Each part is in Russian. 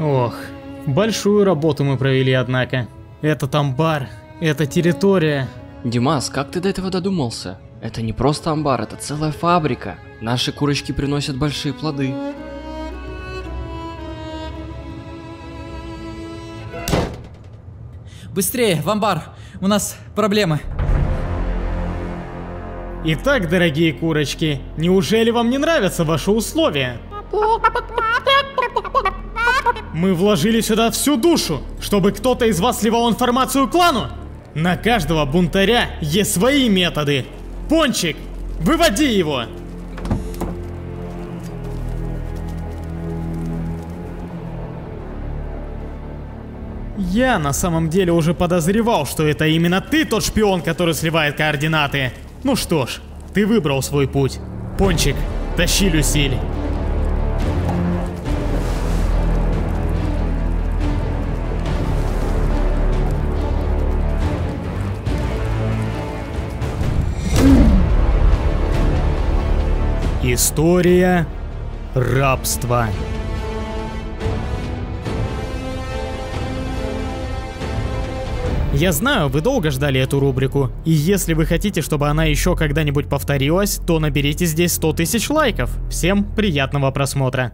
Ох, большую работу мы провели, однако. Этот амбар, эта территория. Димас, как ты до этого додумался? Это не просто амбар, это целая фабрика. Наши курочки приносят большие плоды. Быстрее, в амбар! У нас проблемы. Итак, дорогие курочки, неужели вам не нравятся ваши условия? Мы вложили сюда всю душу, чтобы кто-то из вас сливал информацию клану. На каждого бунтаря есть свои методы. Пончик, выводи его! Я на самом деле уже подозревал, что это именно ты тот шпион, который сливает координаты. Ну что ж, ты выбрал свой путь. Пончик, тащи Люсиль. История рабства. Я знаю, вы долго ждали эту рубрику, и если вы хотите, чтобы она еще когда-нибудь повторилась, то наберите здесь 100 тысяч лайков. Всем приятного просмотра.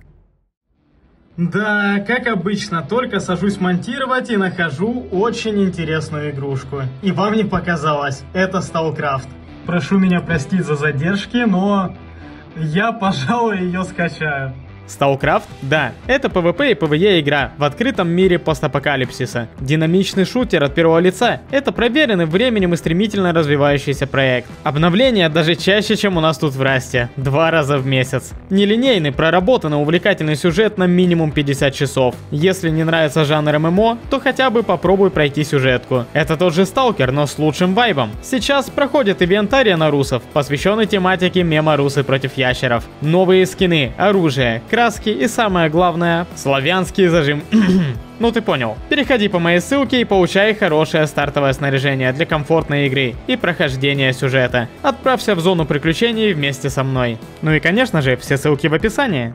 Да, как обычно, только сажусь монтировать и нахожу очень интересную игрушку. И вам не показалось, это StarCraft. Прошу меня простить за задержки, но я, пожалуй, ее скачаю. StarCraft? Да, это PvP и PvE игра в открытом мире постапокалипсиса. Динамичный шутер от первого лица. Это проверенный временем и стремительно развивающийся проект. Обновления даже чаще, чем у нас тут в Расте. 2 раза в месяц. Нелинейный, проработанный, увлекательный сюжет на минимум 50 часов. Если не нравится жанр ММО, то хотя бы попробуй пройти сюжетку. Это тот же Сталкер, но с лучшим вайбом. Сейчас проходит ивент Арена Русов, посвященный тематике мема Русы против ящеров. Новые скины, оружие, краски и самое главное, славянский зажим. Ну ты понял. Переходи по моей ссылке и получай хорошее стартовое снаряжение для комфортной игры и прохождения сюжета. Отправься в зону приключений вместе со мной. Ну и конечно же, все ссылки в описании.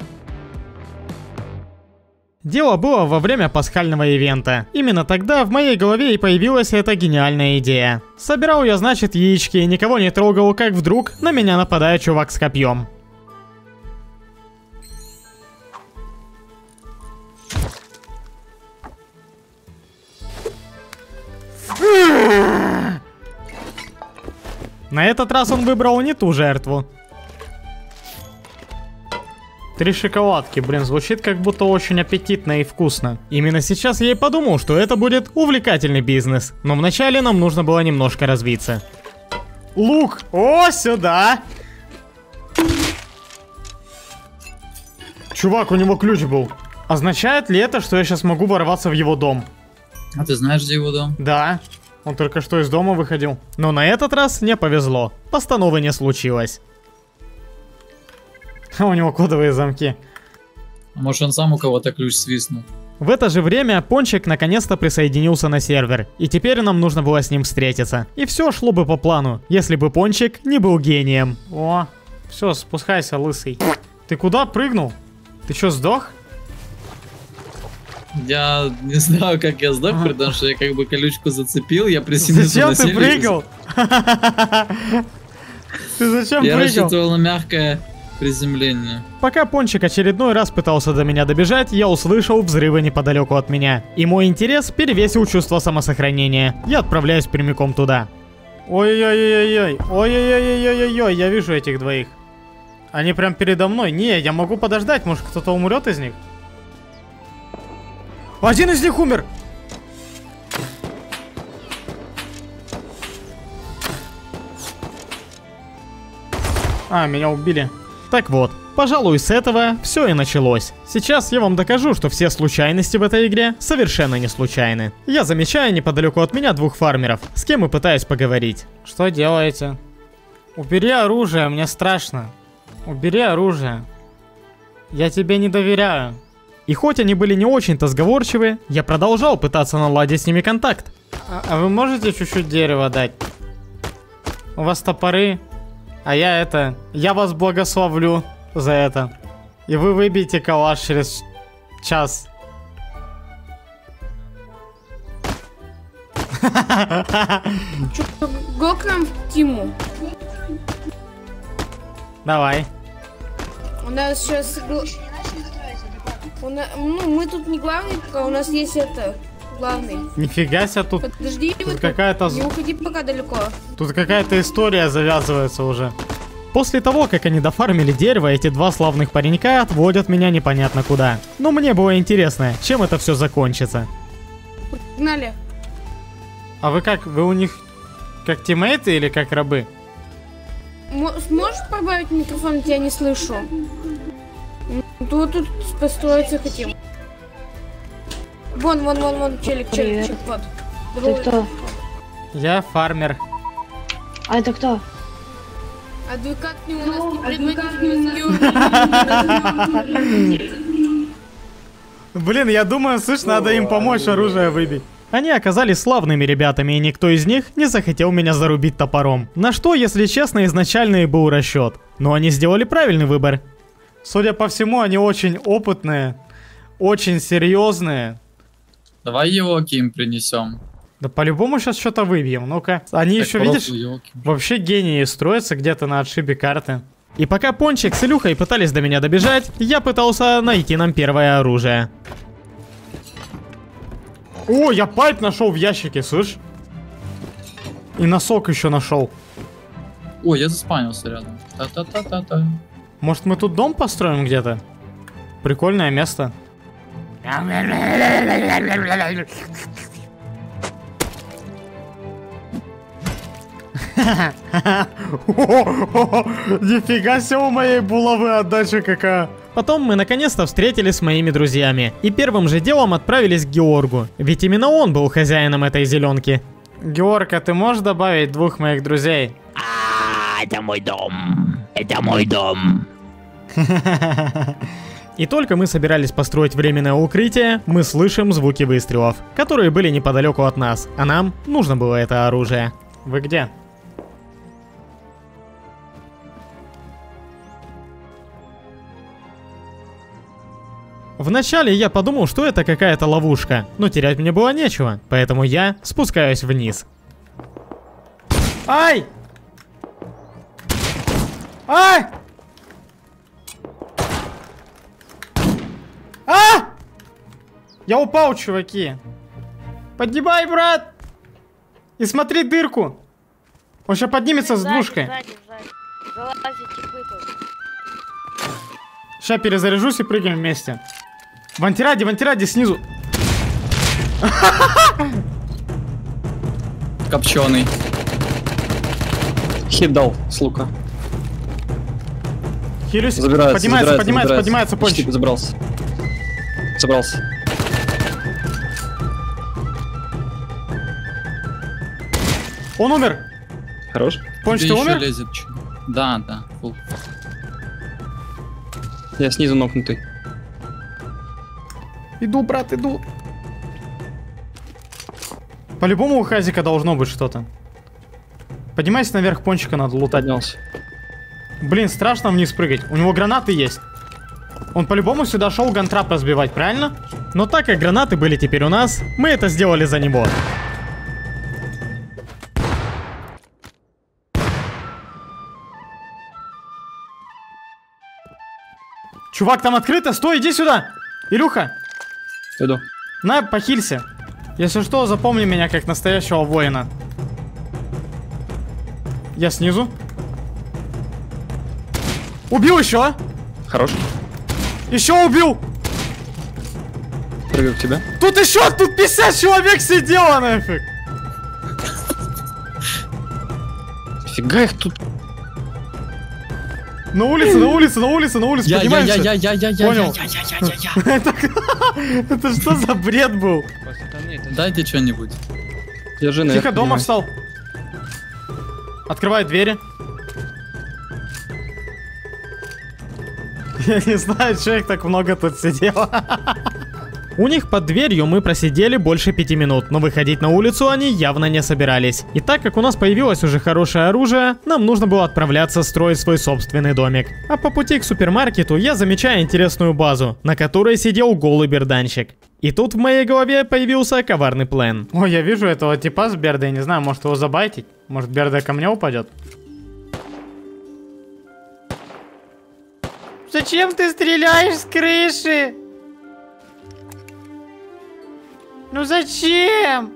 Дело было во время пасхального ивента. Именно тогда в моей голове и появилась эта гениальная идея. Собирал я, значит, яички и никого не трогал, как вдруг на меня нападает чувак с копьем. На этот раз он выбрал не ту жертву. 3 шоколадки, блин, звучит как будто очень аппетитно и вкусно. Именно сейчас я и подумал, что это будет увлекательный бизнес. Но вначале нам нужно было немножко развиться. Лук! О, сюда! Чувак, у него ключ был. Означает ли это, что я сейчас могу ворваться в его дом? А ты знаешь, где его дом? Да. Он только что из дома выходил. Но на этот раз не повезло. Постановы не случилось. А у него кодовые замки. Может, он сам у кого-то ключ свистнул. В это же время Пончик наконец-то присоединился на сервер. И теперь нам нужно было с ним встретиться. И все шло бы по плану, если бы Пончик не был гением. О, все, спускайся, лысый. Ты куда прыгнул? Ты что, сдох? Я не знаю, как я сдох, потому что я как бы колючку зацепил, я приземлился на зачем ты прыгал? Ты зачем прыгал? Я рассчитывал на мягкое приземление. Пока Пончик очередной раз пытался до меня добежать, я услышал взрывы неподалеку от меня. И мой интерес перевесил чувство самосохранения. Я отправляюсь прямиком туда. Ой-ой-ой-ой-ой. Ой-ой-ой-ой-ой-ой. Я вижу этих двоих. Они прям передо мной. Не, я могу подождать, может кто-то умрет из них? Один из них умер! А, меня убили. Так вот, пожалуй, с этого все и началось. Сейчас я вам докажу, что все случайности в этой игре совершенно не случайны. Я замечаю неподалеку от меня 2 фармеров, с кем и пытаюсь поговорить. Что делаете? Убери оружие, мне страшно. Убери оружие. Я тебе не доверяю. И хоть они были не очень-то сговорчивы, я продолжал пытаться наладить с ними контакт. А вы можете чуть-чуть дерева дать? У вас топоры, а я вас благословлю за это. И вы выбьете калаш через час. Го к нам в Тиму. Давай. У нас сейчас... Ну, мы тут не главный, пока у нас есть это... Главный. Нифига себе тут. Подожди, Тут вот какая-то... не уходи пока далеко. Тут какая-то история завязывается уже. После того, как они дофармили дерево, эти два славных паренька отводят меня непонятно куда. Но мне было интересно, чем это все закончится. Погнали. А вы как? Вы у них как тиммейты или как рабы? Сможешь прибавить микрофон? Я не слышу. Тут построиться хотим. Вон, челик, вот. Ты кто? Я фармер. А это кто? Адвокат не у нас не предводитель. Блин, я думаю, слышь, надо им помочь оружие выбить. Они оказались славными ребятами, и никто из них не захотел меня зарубить топором. На что, если честно, изначально и был расчет. Но они сделали правильный выбор. Судя по всему, они очень опытные, очень серьезные. Давай елки им принесем. Да по-любому сейчас что-то выбьем, ну-ка. Они Так еще, просто видишь, елки. вообще гении строятся где-то на отшибе карты. И пока Пончик с Илюхой пытались до меня добежать, я пытался найти нам первое оружие. О, я пайп нашел в ящике, слышь? И носок еще нашел. Ой, я заспанился рядом. Та-та-та-та-та. Может, мы тут дом построим где-то? Прикольное место. Нифига себе у моей булавы отдача какая. Потом мы наконец-то встретились с моими друзьями. И первым же делом отправились к Георгу. Ведь именно он был хозяином этой зеленки. Георг, а ты можешь добавить двух моих друзей? Это мой дом. Это мой дом. И только мы собирались построить временное укрытие, мы слышим звуки выстрелов, которые были неподалеку от нас, а нам нужно было это оружие. Вы где? Вначале я подумал, что это какая-то ловушка, но терять мне было нечего, поэтому я спускаюсь вниз. Ай! Ай! А! Я упал, чуваки. Поднимай, брат! И смотри дырку. Он сейчас поднимется с двушкой. Сейчас перезаряжусь и прыгаем вместе. В антираде снизу. Копченый. Хит дал с лука. Хилюсь. Забирается, Поднимается, почти Пончик. забрался. Забрался. Он умер. Хорош. Пончик, Тебе ты еще умер? лезет. Да. Фу. Я снизу нокнутый. Иду, брат, иду. По-любому у Хазика должно быть что-то. Поднимайся наверх, Пончика надо лутать. Поднялся. Блин, страшно вниз прыгать. У него гранаты есть. Он по-любому сюда шел гантрап разбивать, правильно? Но так как гранаты были теперь у нас, мы это сделали за него. Чувак, там открыто, стой, иди сюда. Илюха, Иду. на, похилься. Если что, запомни меня как настоящего воина. Я снизу. Убил еще. Хорош. Еще убил. Прыгаю к тебе. Тут еще, тут 50 человек сидело нафиг. Фига их тут. На улице, поднимаемся. Понял. Это что за бред был? Дайте что-нибудь. Держи наверх. Тихо, дома поднимай. встал. Открывай двери. Я не знаю, что их так много тут сидело. У них под дверью мы просидели больше 5 минут, но выходить на улицу они явно не собирались. И так как у нас появилось уже хорошее оружие, нам нужно было отправляться строить свой собственный домик. А по пути к супермаркету я замечаю интересную базу, на которой сидел голый берданчик. И тут в моей голове появился коварный план. Ой, я вижу этого типа с Бердой, не знаю, может его забайтить? Может Берда ко мне упадет? Зачем ты стреляешь с крыши? Ну зачем?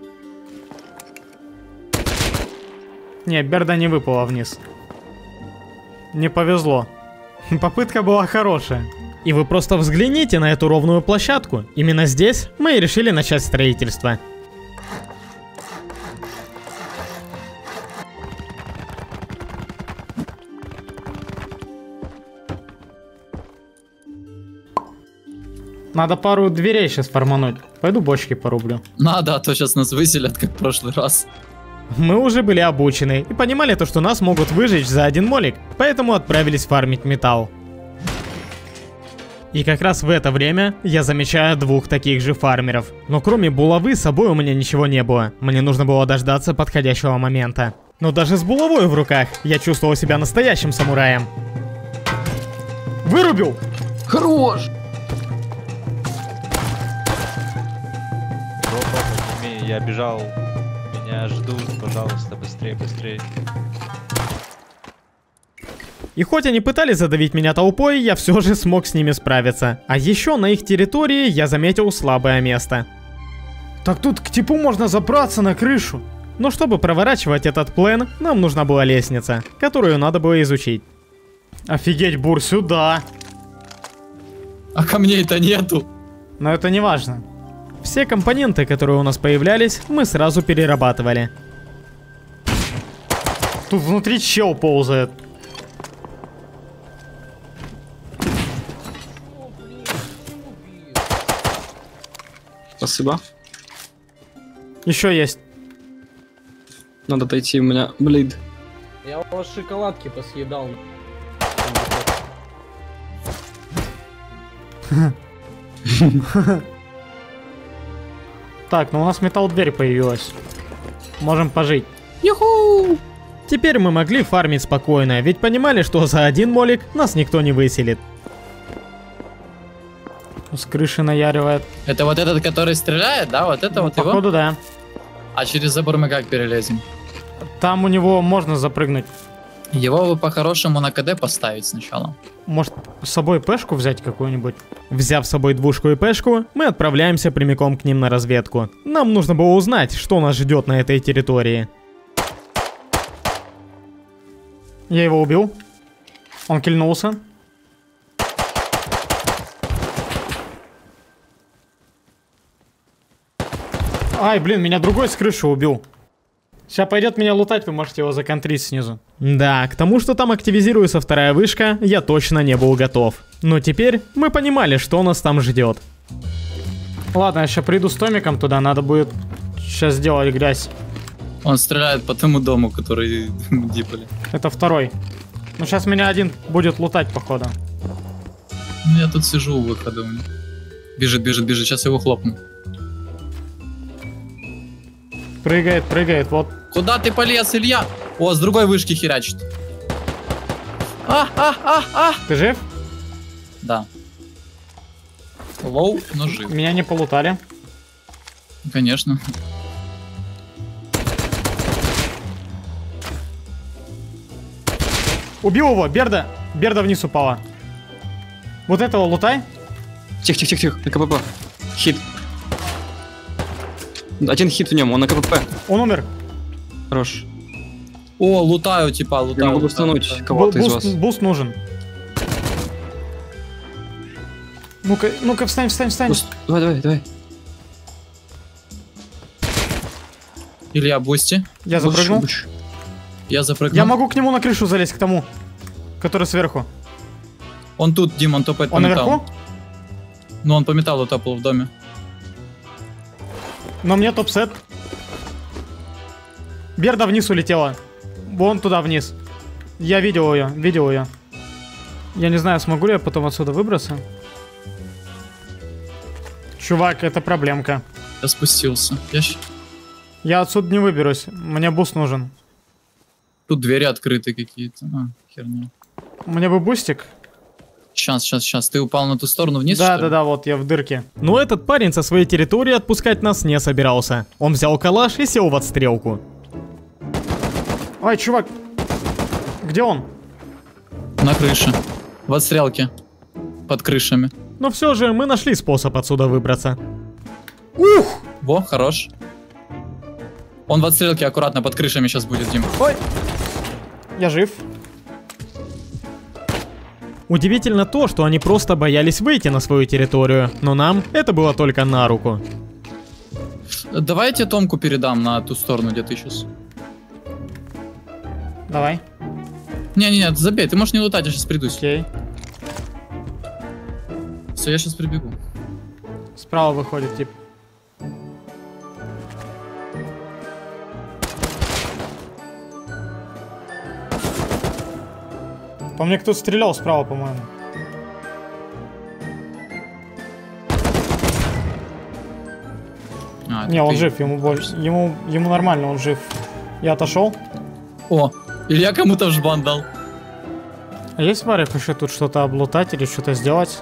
Не, Берда не выпала вниз. Не повезло. Попытка была хорошая. И вы просто взгляните на эту ровную площадку. Именно здесь мы и решили начать строительство. Надо пару дверей сейчас формануть. Пойду бочки порублю. Надо, а то сейчас нас выселят, как в прошлый раз. Мы уже были обучены и понимали то, что нас могут выжечь за один молик, поэтому отправились фармить металл. И как раз в это время я замечаю двух таких же фармеров. Но кроме булавы с собой у меня ничего не было. Мне нужно было дождаться подходящего момента. Но даже с булавой в руках я чувствовал себя настоящим самураем. Вырубил! Хорош! Я бежал, меня ждут, пожалуйста, быстрее, быстрее. И хоть они пытались задавить меня толпой, я все же смог с ними справиться. А еще на их территории я заметил слабое место. Так тут к типу можно забраться на крышу. Но чтобы проворачивать этот план, нам нужна была лестница, которую надо было изучить. Офигеть, Бур, сюда! А камней-то нету. Но это не важно. Все компоненты, которые у нас появлялись, мы сразу перерабатывали. Тут внутри чел ползает. Спасибо. Еще есть. Надо дойти, у меня блид. Я у вас шоколадки посъедал. Так, ну у нас металл-дверь появилась. Можем пожить. Юху! Теперь мы могли фармить спокойно, ведь понимали, что за один молик нас никто не выселит. С крыши наяривает. Это вот этот, который стреляет, да? Вот это вот его? Походу, да. А через забор мы как перелезем? Там у него можно запрыгнуть. Его бы по-хорошему на КД поставить сначала. Может, с собой пешку взять какую-нибудь? Взяв с собой двушку и пешку, мы отправляемся прямиком к ним на разведку. Нам нужно было узнать, что нас ждет на этой территории. Я его убил. Он кильнулся. Ай, блин, меня другой с крыши убил. Сейчас пойдет меня лутать, вы можете его законтрить снизу. Да, к тому, что там активизируется вторая вышка, я точно не был готов. Но теперь мы понимали, что нас там ждет. Ладно, я сейчас приду с Томиком туда, надо будет сейчас сделать грязь. Он стреляет по тому дому, который дипали. Это второй. Ну сейчас меня один будет лутать, походу. Ну я тут сижу у выхода у них. Бежит, бежит, бежит, сейчас его хлопну. Прыгает, прыгает, вот. Куда ты полез, Илья? О, с другой вышки херачит. Ты жив? Да. Лоу, но жив. Меня не полутали. Конечно. Убил его, Берда. Берда вниз упала. Вот этого лутай. Тихо, тихо, тихо, тихо, на КПП. Хит. Один хит в нем, он на КПП. Он умер. Хорош. О, лутаю, типа, лутаю. Я могу устануть кого-то из вас. Буст нужен. Ну-ка, ну-ка, встань, встань, встань. Буст. Давай, давай, давай. Илья, бусти. Я запрыгнул. Я запрыгнул. Я могу к нему на крышу залезть, к тому, который сверху. Он тут, Дим, он топает по Он металлу. наверху? Ну, он по металлу топал в доме. Но мне топ-сет. Берда вниз улетела. Вон туда вниз. Я видел ее, видел ее. Я не знаю, смогу ли я потом отсюда выбраться. Чувак, это проблемка. Я спустился. Я отсюда не выберусь. Мне буст нужен. Тут двери открыты какие-то. Херня. Мне бы бустик. Сейчас. Ты упал на ту сторону вниз, что ли? Да, вот я в дырке. Но этот парень со своей территории отпускать нас не собирался. Он взял калаш и сел в отстрелку. Ой, чувак. Где он? На крыше. В отстрелке. Под крышами. Но все же мы нашли способ отсюда выбраться. Ух! Во, хорош. Он в отстрелке аккуратно под крышами сейчас будет, Дим. Ой! Я жив. Удивительно то, что они просто боялись выйти на свою территорию, но нам это было только на руку. Давай я тебе Томку передам на ту сторону, где ты сейчас. Давай. Не, забей, ты можешь не лутать, я сейчас приду. Окей. Все, я сейчас прибегу. Справа выходит тип. По мне кто-то стрелял справа, по-моему. Не, он жив, ему больше. Ему нормально, он жив. Я отошел. О, или я кому-то в жбан дал. А есть варик еще тут что-то облутать или что-то сделать?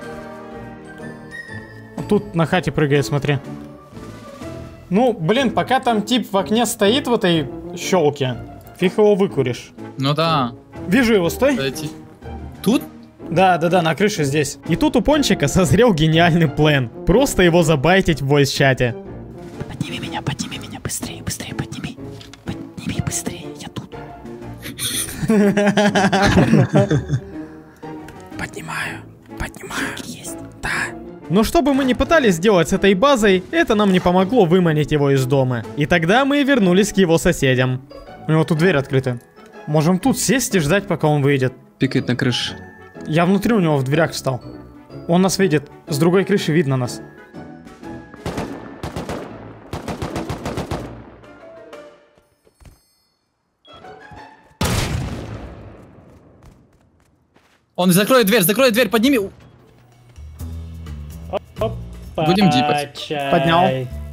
Тут на хате прыгает, смотри. Ну, блин, пока там тип в окне стоит в этой щелке, фиг его выкуришь. Ну да. Вижу его, стой. Кстати. Тут? Да, на крыше здесь. И тут у Пончика созрел гениальный план. Просто его забайтить в войс-чате. Подними меня, быстрее, подними. Подними быстрее, я тут. Поднимаю. Есть. Да. Но что бы мы ни пытались сделать с этой базой, это нам не помогло выманить его из дома. И тогда мы вернулись к его соседям. У него тут дверь открыта. Можем тут сесть и ждать, пока он выйдет. Пикает на крыше. Я внутри у него в дверях встал. Он нас видит. С другой крыши видно нас. Он закроет дверь, подними. Будем дипать. Поднял.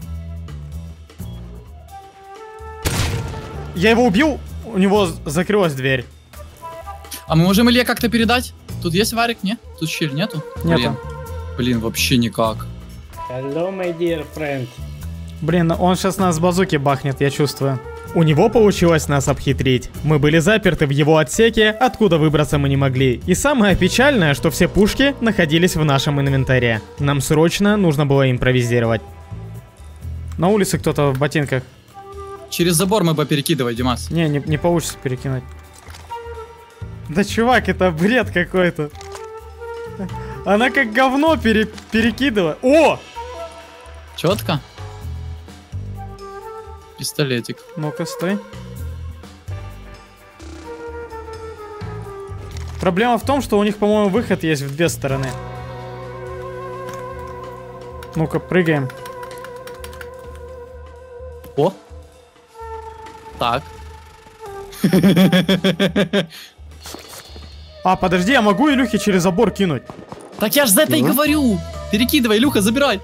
Я его убил, у него закрылась дверь. А мы можем Илье как-то передать? Тут есть варик, не? Тут щель нету? Нету. Блин, вообще никак. Hello, my dear friend. Блин, он сейчас нас с базуки бахнет, я чувствую. У него получилось нас обхитрить. Мы были заперты в его отсеке, откуда выбраться мы не могли. И самое печальное, что все пушки находились в нашем инвентаре. Нам срочно нужно было импровизировать. На улице кто-то в ботинках. Через забор мы бы перекидывай, Димас. Не получится перекинуть. Да чувак, это бред какой-то. Она как говно перекидывает. О! Четко. Пистолетик. Ну-ка, стой. Проблема в том, что у них, по-моему, выход есть в две стороны. Ну-ка, прыгаем. О! Так. А, подожди, я могу Илюхе через забор кинуть? Так я ж за это и говорю. Перекидывай, Илюха, забирай.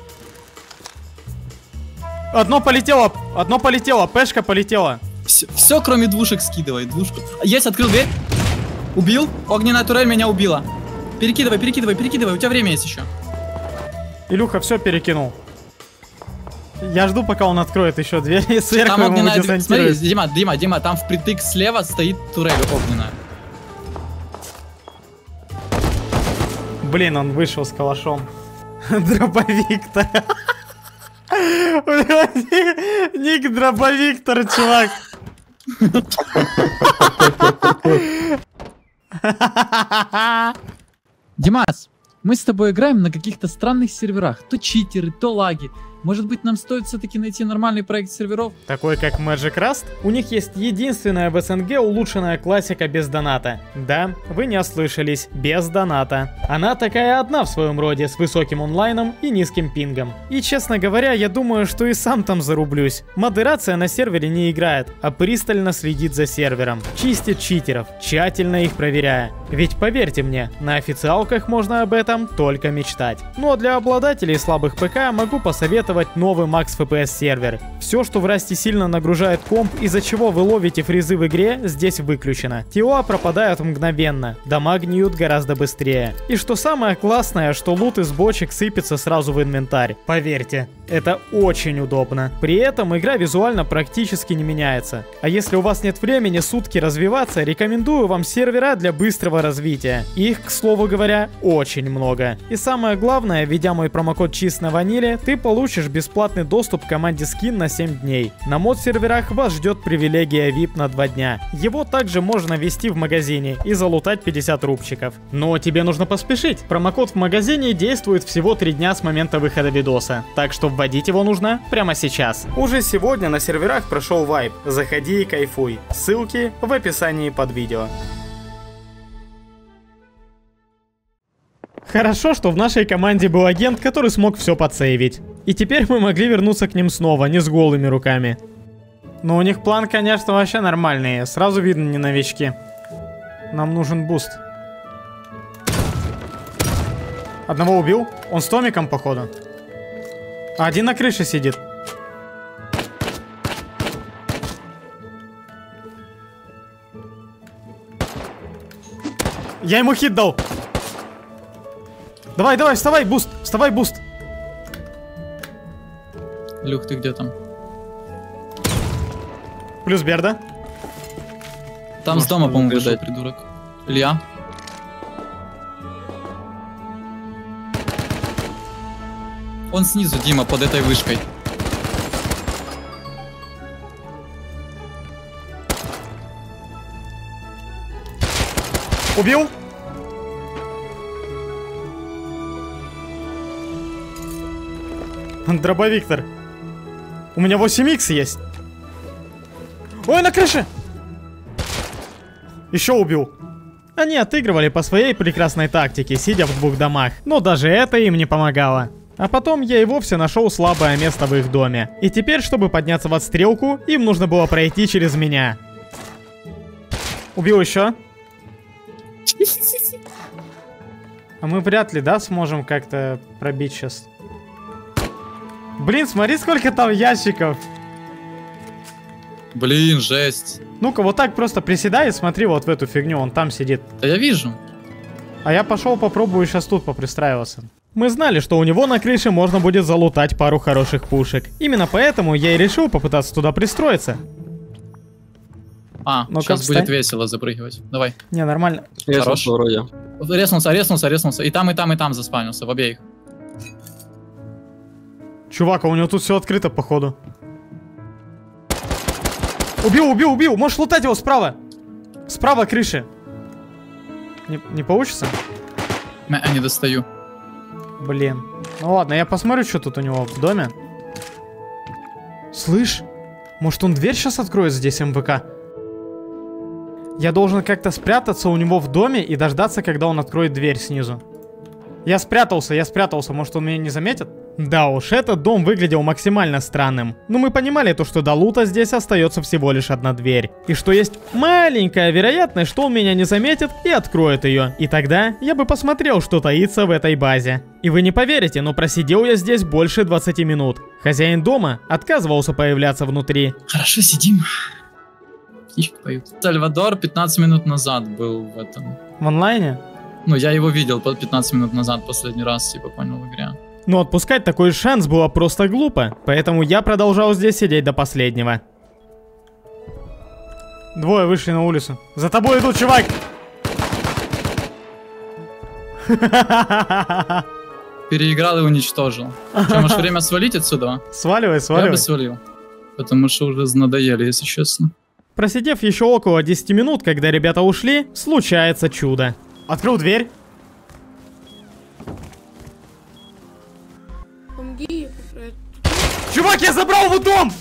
Одно полетело, пешка полетела. Все, кроме двушек скидывай, двушку. Есть, открыл дверь. Убил. Огненная турель меня убила. Перекидывай, у тебя время есть еще. Илюха все перекинул. Я жду, пока он откроет еще дверь и сверху Там ему огненная дверь. Смотри, десантирует. Дима, там впритык слева стоит турель огненная. Блин, он вышел с калашом. Дробовиктор. Ник Дробовиктор, чувак. Димас, мы с тобой играем на каких-то странных серверах. То читеры, то лаги. Может быть, нам стоит все-таки найти нормальный проект серверов? Такой как Magic Rust? У них есть единственная в СНГ улучшенная классика без доната. Да, вы не ослышались, без доната. Она такая одна в своем роде, с высоким онлайном и низким пингом. И честно говоря, я думаю, что и сам там зарублюсь. Модерация на сервере не играет, а пристально следит за сервером. Чистит читеров, тщательно их проверяя. Ведь поверьте мне, на официалках можно об этом только мечтать. Ну а для обладателей слабых ПК могу посоветовать новый Max FPS сервер. Все, что в Расте сильно нагружает комп, из-за чего вы ловите фризы в игре, здесь выключено. ТОА пропадают мгновенно, дома гниют гораздо быстрее. И что самое классное, что лут из бочек сыпется сразу в инвентарь. Поверьте, это очень удобно. При этом игра визуально практически не меняется. А если у вас нет времени сутки развиваться, рекомендую вам сервера для быстрого развития. Их, к слову говоря, очень много. И самое главное, введя мой промокод ЧИС на ваниле, ты получишь бесплатный доступ к команде скин на 7 дней. На мод-серверах вас ждет привилегия VIP на 2 дня. Его также можно ввести в магазине и залутать 50 рубчиков. Но тебе нужно поспешить. Промокод в магазине действует всего 3 дня с момента выхода видоса. Так что вводить его нужно прямо сейчас. Уже сегодня на серверах прошел вайп. Заходи и кайфуй. Ссылки в описании под видео. Хорошо, что в нашей команде был агент, который смог все подсейвить. И теперь мы могли вернуться к ним снова, не с голыми руками. Но у них план, конечно, вообще нормальный. Сразу видно, не новички. Нам нужен буст. Одного убил. Он с Томиком, походу. А один на крыше сидит. Я ему хит дал. Давай, давай, вставай, буст. Вставай, буст. Люх, ты где там? Плюс Берда. Там Может, с дома, по-моему, бежит. вышел, придурок. Илья. Он снизу, Дима, под этой вышкой. Убил? Дробовиктор. У меня 8х есть. Ой, на крыше! Еще убил. Они отыгрывали по своей прекрасной тактике, сидя в 2 домах. Но даже это им не помогало. А потом я и вовсе нашел слабое место в их доме. И теперь, чтобы подняться в отстрелку, им нужно было пройти через меня. Убил еще. А мы вряд ли, да, сможем как-то пробить сейчас. Блин, смотри, сколько там ящиков. Блин, жесть. Ну-ка, вот так просто приседай и смотри вот в эту фигню, он там сидит. Да я вижу. А я пошел попробую сейчас тут попристраиваться. Мы знали, что у него на крыше можно будет залутать пару хороших пушек. Именно поэтому я и решил попытаться туда пристроиться. А, Ну-ка, сейчас будет встань. весело запрыгивать. Давай. Не, нормально. Я Хорош. слышал вроде. Резнулся. И там заспавнился, в обеих. Чувак, а у него тут все открыто, походу. Убил! Можешь лутать его справа. Справа крыши. Не получится? Не достаю. Блин. Ну ладно, я посмотрю, что тут у него в доме. Слышь, может он дверь сейчас откроет здесь, МВК? Я должен как-то спрятаться у него в доме и дождаться, когда он откроет дверь снизу. Я спрятался, может он меня не заметит? Да уж, этот дом выглядел максимально странным. Но мы понимали то, что до лута здесь остается всего лишь одна дверь. И что есть маленькая вероятность, что он меня не заметит и откроет ее. И тогда я бы посмотрел, что таится в этой базе. И вы не поверите, но просидел я здесь больше 20 минут. Хозяин дома отказывался появляться внутри. Хорошо, сидим. Птички поют. Сальвадор 15 минут назад был в этом. В онлайне? Ну, я его видел 15 минут назад последний раз, типа, понял, в игре. Но отпускать такой шанс было просто глупо, поэтому я продолжал здесь сидеть до последнего. Двое вышли на улицу. За тобой идут, чувак! Переиграл и уничтожил. Что, может, время свалить отсюда? Сваливай. Я бы свалил. Потому что уже надоели, если честно. Просидев еще около 10 минут, когда ребята ушли, случается чудо. Открыл дверь. Помоги. Чувак, я забрал его дом!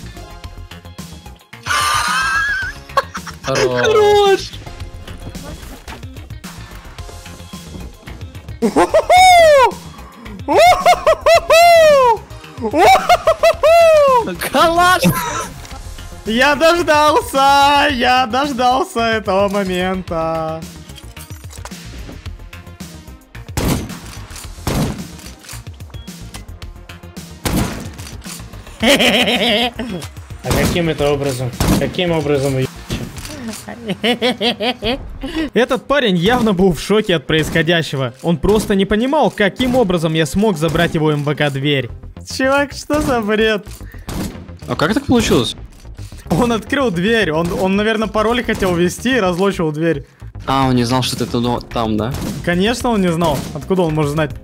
Хорош! Калаш! Я дождался этого момента. А каким это образом? Каким образом вы Этот парень явно был в шоке от происходящего. Он просто не понимал, каким образом я смог забрать его МВК-дверь. Чувак, что за бред? А как так получилось? Он открыл дверь, он, наверное, пароль хотел ввести и разлочил дверь. А, он не знал, что ты там, да? Конечно, он не знал. Откуда он может знать?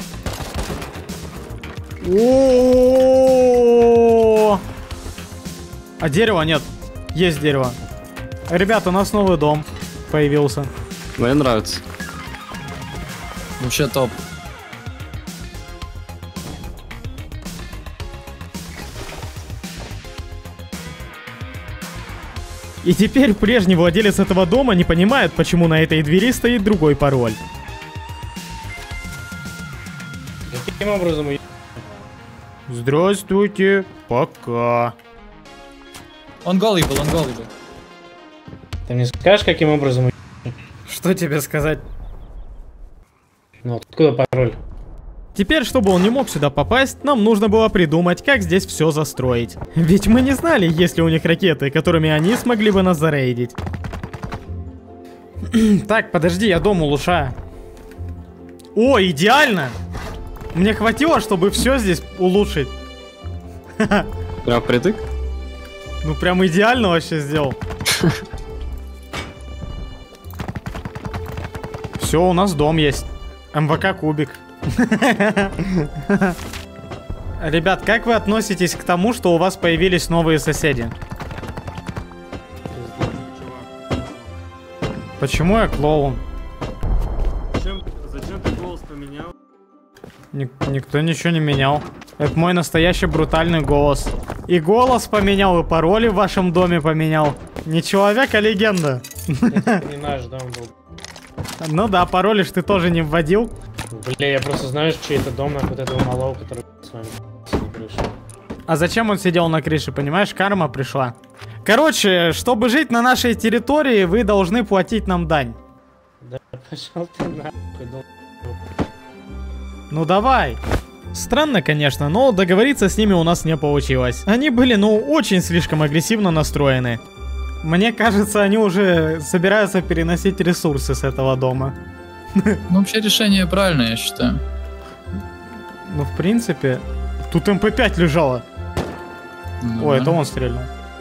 О-о-о-о-о! А дерева нет. Есть дерево. Ребята, у нас новый дом появился. Мне нравится. Вообще топ. И теперь прежний владелец этого дома не понимает, почему на этой двери стоит другой пароль. каким образом вы Здравствуйте, пока. Он голый был, он голый был. Ты мне скажешь, каким образом вы Что тебе сказать? Ну, откуда пароль? Теперь, чтобы он не мог сюда попасть, нам нужно было придумать, как здесь все застроить. Ведь мы не знали, есть ли у них ракеты, которыми они смогли бы нас зарейдить. Так, подожди, я дом улучшаю. О, идеально! Мне хватило, чтобы все здесь улучшить. Прям впритык? Ну, прям идеально вообще сделал. Все, у нас дом есть. МВК кубик. Ребят, как вы относитесь к тому, что у вас появились новые соседи? Почему я клоун? Зачем ты голос поменял? Никто ничего не менял. Это мой настоящий брутальный голос. И голос поменял, и пароли в вашем доме поменял. Не человек, а легенда. Это не наш дом был. Ну да, пароли ж ты тоже не вводил. Бля, я просто знаю, чей это дом, нахуй, вот этого малого, который с вами на крыше. А зачем он сидел на крыше, понимаешь? Карма пришла. Короче, чтобы жить на нашей территории, вы должны платить нам дань. Да пошел ты нахуй, дом. Ну давай. Странно, конечно, но договориться с ними у нас не получилось. Они были, ну, очень слишком агрессивно настроены. Мне кажется, они уже собираются переносить ресурсы с этого дома. Ну, вообще решение правильное, я считаю. Ну, в принципе... Тут МП5 лежало. Ну, О, да. это он стрельнул.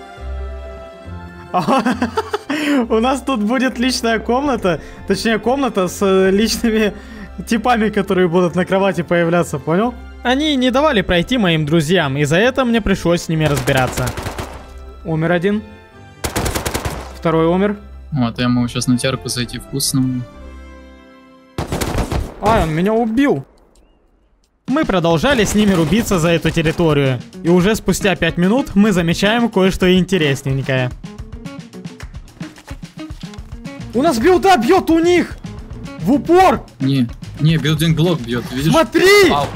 У нас тут будет личная комната. Точнее, комната с личными типами, которые будут на кровати появляться, понял? Они не давали пройти моим друзьям, и за это мне пришлось с ними разбираться. Умер один. Второй умер. Вот, я могу сейчас на терку зайти вкусную. А, он меня убил. Мы продолжали с ними рубиться за эту территорию. И уже спустя 5 минут мы замечаем кое-что интересненькое. У нас билда бьет у них! В упор! Не, билдинг-блок бьет, видишь? Смотри! Ау.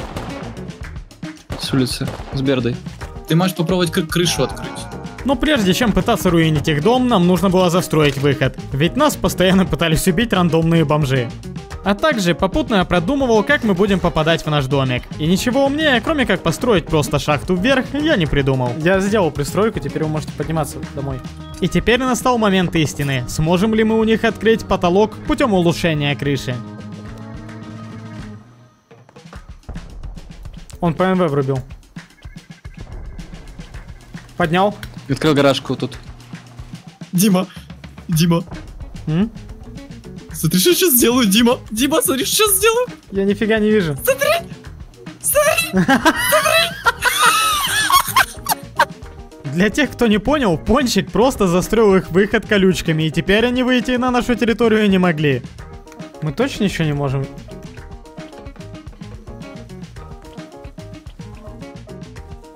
С улицы, с Бердой. Ты можешь попробовать крышу открыть. Но прежде чем пытаться руинить их дом, нам нужно было застроить выход. Ведь нас постоянно пытались убить рандомные бомжи. А также попутно я продумывал, как мы будем попадать в наш домик. И ничего умнее, кроме как построить просто шахту вверх, я не придумал. Я сделал пристройку, теперь вы можете подниматься домой. И теперь настал момент истины. Сможем ли мы у них открыть потолок путем улучшения крыши? Он ПМВ врубил. Поднял. Открыл гаражку тут. Дима, М? смотри, что сейчас сделаю, Дима, смотри, что сейчас сделаю. Я нифига не вижу. Для тех, кто не понял, Пончик просто застроил их выход колючками, и теперь они выйти на нашу территорию не могли. Мы точно еще не можем?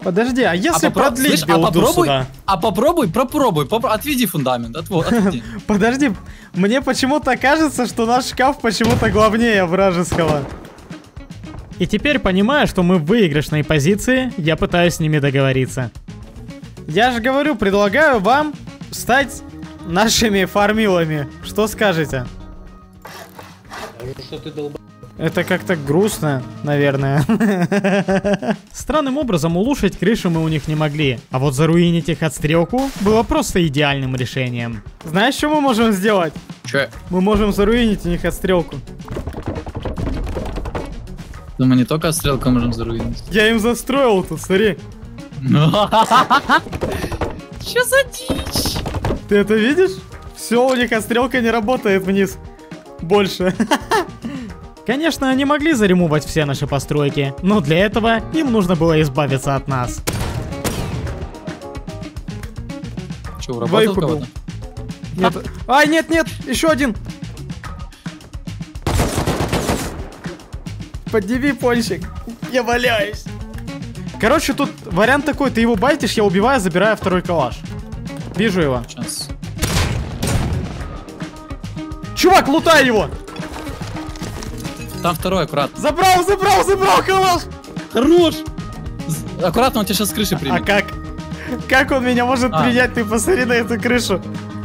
Подожди, а если продлить слышь, билду сюда? попробуй, отведи фундамент, отведи. Подожди, мне почему-то кажется, что наш шкаф почему-то главнее вражеского. И теперь, понимая, что мы в выигрышной позиции, я пытаюсь с ними договориться. Я же говорю, предлагаю вам стать нашими фармилами. Что скажете? Что ты долб... Это как-то грустно, наверное. Странным образом улучшить крышу мы у них не могли. А вот заруинить их отстрелку было просто идеальным решением. Знаешь, что мы можем сделать? Че? Мы можем заруинить у них отстрелку. Ну мы не только отстрелку можем заруинить. Я им застроил тут, смотри. Че за дичь? Ты это видишь? Все, у них отстрелка не работает вниз. Больше. Конечно, они могли заремувать все наши постройки, но для этого им нужно было избавиться от нас. Че, уработал Двоих убил. кого-то? Нет. Ай, нет, еще один. Подними пончик. Я валяюсь. Короче, тут вариант такой, ты его байтишь, я убиваю, забираю второй калаш. Вижу его. Сейчас. Чувак, лутай его! Там второй, аккуратно. Забрал калаш! Хорош! Аккуратно, он тебя сейчас с крыши А примет. как? Как он меня может принять? Ты посмотри на эту крышу.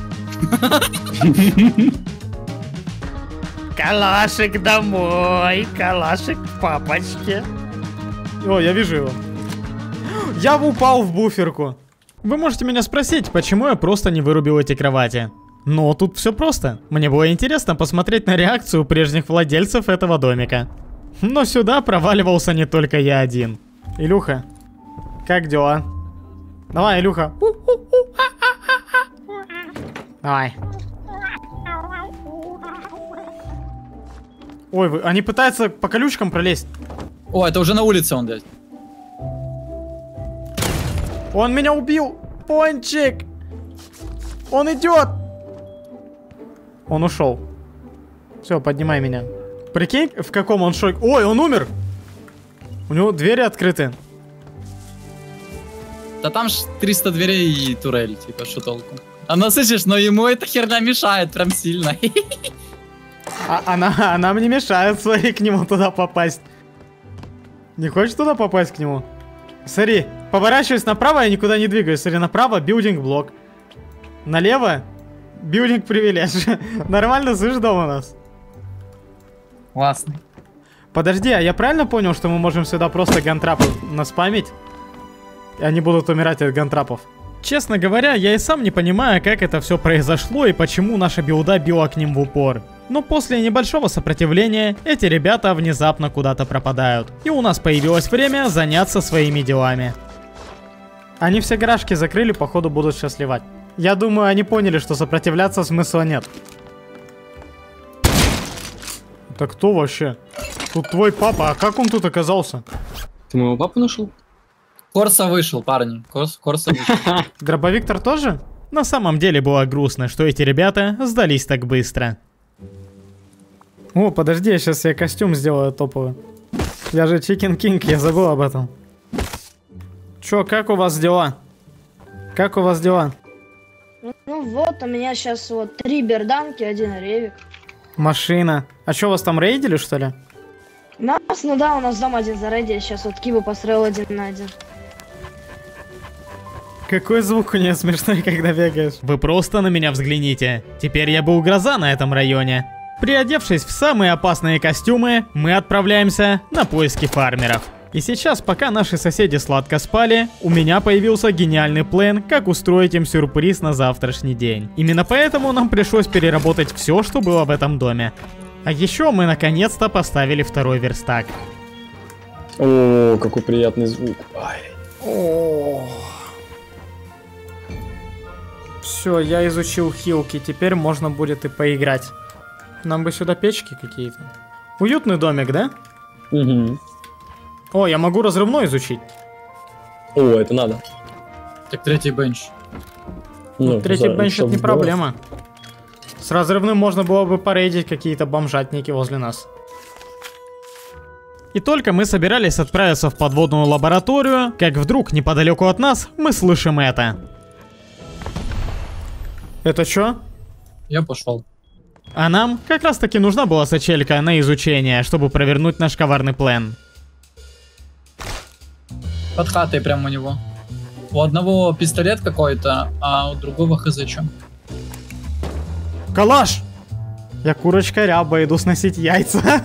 Калашик домой, калашик к папочке. О, я вижу его. Я упал в буферку. Вы можете меня спросить, почему я просто не вырубил эти кровати. Но тут все просто. Мне было интересно посмотреть на реакцию прежних владельцев этого домика. Но сюда проваливался не только я один. Илюха, как дела? Давай, Илюха. Давай. Ой, они пытаются по колючкам пролезть. О, это уже на улице он, блядь. Он меня убил! Пончик! Он идет! Он ушел. Все, поднимай меня. Прикинь, в каком он шоке. Ой, он умер! У него двери открыты. Да там ж 300 дверей и турель, типа, что толку? Она, слышишь, но ему эта херня мешает прям сильно. Она мне мешает, смотри, к нему туда попасть. Не хочешь туда попасть к нему? Смотри, поворачиваюсь направо, я никуда не двигаюсь. Смотри, направо билдинг-блок. Налево билдинг-привилегия. Нормально, слышь, дом у нас? Классно. Подожди, а я правильно понял, что мы можем сюда просто гантрапы наспамить? И они будут умирать от гантрапов? Честно говоря, я и сам не понимаю, как это все произошло и почему наша билда била к ним в упор. Но после небольшого сопротивления, эти ребята внезапно куда-то пропадают. И у нас появилось время заняться своими делами. Они все гаражки закрыли, походу будут сейчас сливать. Я думаю, они поняли, что сопротивляться смысла нет. Это кто вообще? Тут твой папа, а как он тут оказался? Ты моего папу нашел? Корса вышел, парни. Корса вышел. Дробовиктор тоже? На самом деле было грустно, что эти ребята сдались так быстро. О, подожди, я сейчас себе костюм сделаю топовый. Я же Chicken King, я забыл об этом. Чё, как у вас дела? Как у вас дела? Ну вот, у меня сейчас вот 3 берданки, 1 ревик. Машина. А чё, вас там рейдили, что ли? Нас, ну да, у нас дом один зарейдили, сейчас вот Кибу построил 1 на 1. Какой звук у нее смешной, когда бегаешь. Вы просто на меня взгляните. Теперь я был гроза на этом районе. Приодевшись в самые опасные костюмы, мы отправляемся на поиски фармеров. И сейчас, пока наши соседи сладко спали, у меня появился гениальный план, как устроить им сюрприз на завтрашний день. Именно поэтому нам пришлось переработать все, что было в этом доме. А еще мы наконец-то поставили второй верстак. О, какой приятный звук. Все, я изучил хилки, теперь можно будет и поиграть. Нам бы сюда печки какие-то. Уютный домик, да? Угу. О, я могу разрывной изучить. О, это надо. Так, третий бенч. Ну, Третий бенч это не проблема. С разрывным можно было бы порейдить какие-то бомжатники возле нас. И только мы собирались отправиться в подводную лабораторию, как вдруг неподалеку от нас мы слышим это. Это чё? Я пошел. А нам как раз таки нужна была сачелька на изучение, чтобы провернуть наш коварный план. Под хатой прямо у него. У одного пистолет какой-то, а у другого хз чё. Калаш! Я курочка ряба, иду сносить яйца.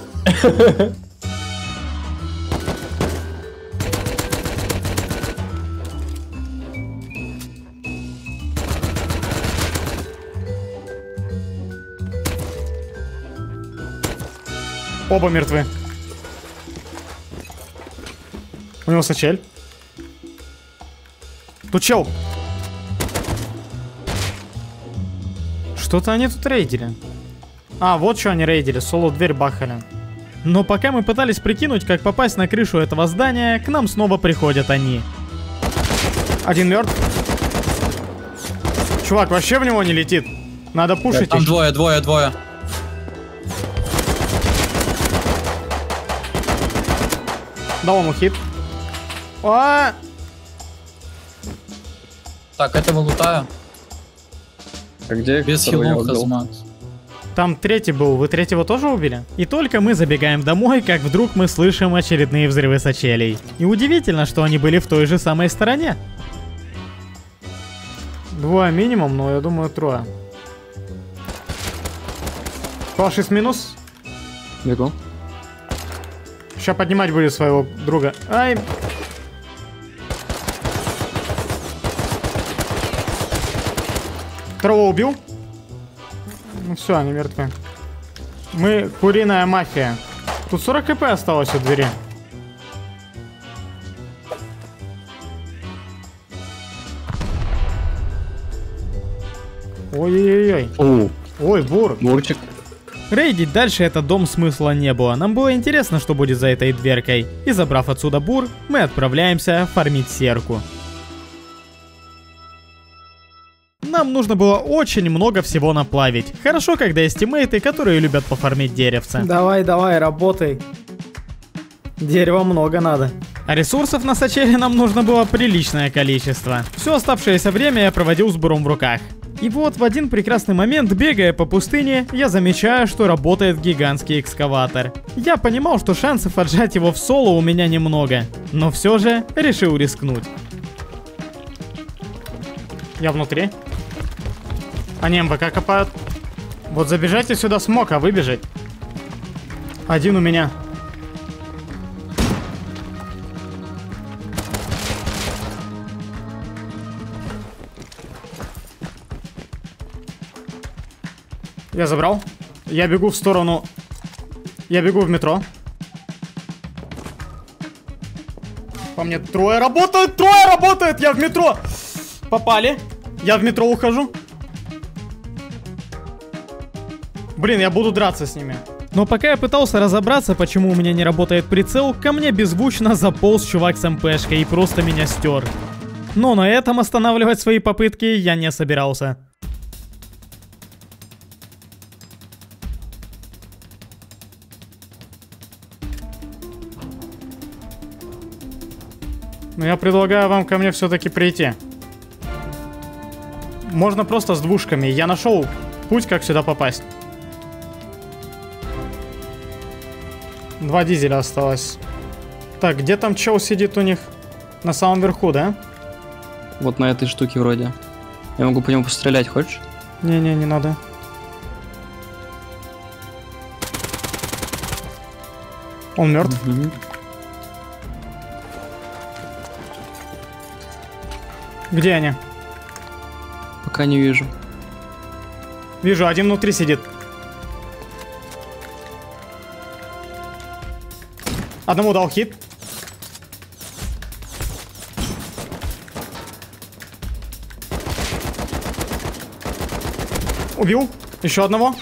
Оба мертвы. У него сачель. Тут чел. Что-то они тут рейдили. А, вот что они рейдили. Соло-дверь бахали. Но пока мы пытались прикинуть, как попасть на крышу этого здания, к нам снова приходят они. Один мертв. Чувак, вообще в него не летит. Надо пушить. Там двое. Дал ему хит. А! Так, этого лутаю. А где? Без второй я хилов убил? хазмат. Там третий был, вы третьего тоже убили? И только мы забегаем домой, как вдруг мы слышим очередные взрывы сачелей. И удивительно, что они были в той же самой стороне. Двое минимум, но я думаю трое. Фашист минус. Бегу. Сейчас поднимать будет своего друга. Ай. Второго убил. Ну все, они мертвы. Мы куриная мафия. Тут 40 хп осталось у двери. Ой-ой-ой. Ой, бур. Бурчик. Рейдить дальше этот дом смысла не было. Нам было интересно, что будет за этой дверкой. И забрав отсюда бур, мы отправляемся фармить серку. Нам нужно было очень много всего наплавить. Хорошо, когда есть тиммейты, которые любят пофармить деревца. Давай, работай. Дерева много надо. А ресурсов на сачеле нам нужно было приличное количество. Все оставшееся время я проводил с буром в руках. И вот в один прекрасный момент, бегая по пустыне, я замечаю, что работает гигантский экскаватор. Я понимал, что шансов отжать его в соло у меня немного, но все же решил рискнуть. Я внутри. Они МВК копают. Вот забежайте сюда смог, а выбежать. Один у меня. Я забрал. Я бегу в сторону. Я бегу в метро. По мне трое работают! Трое работают! Я в метро! Попали. Я в метро ухожу. Блин, я буду драться с ними. Но пока я пытался разобраться, почему у меня не работает прицел, ко мне беззвучно заполз чувак с МПшкой и просто меня стер. Но на этом останавливать свои попытки я не собирался. Но я предлагаю вам ко мне все-таки прийти. Можно просто с двушками. Я нашел путь, как сюда попасть. 2 дизеля осталось. Так, где там чел сидит у них? На самом верху, да? Вот на этой штуке вроде. Я могу по нему пострелять, хочешь? Не-не, не надо. Он мертв. Где они? Пока не вижу. Вижу, один внутри сидит. Одному дал хит. Убил. Еще одного.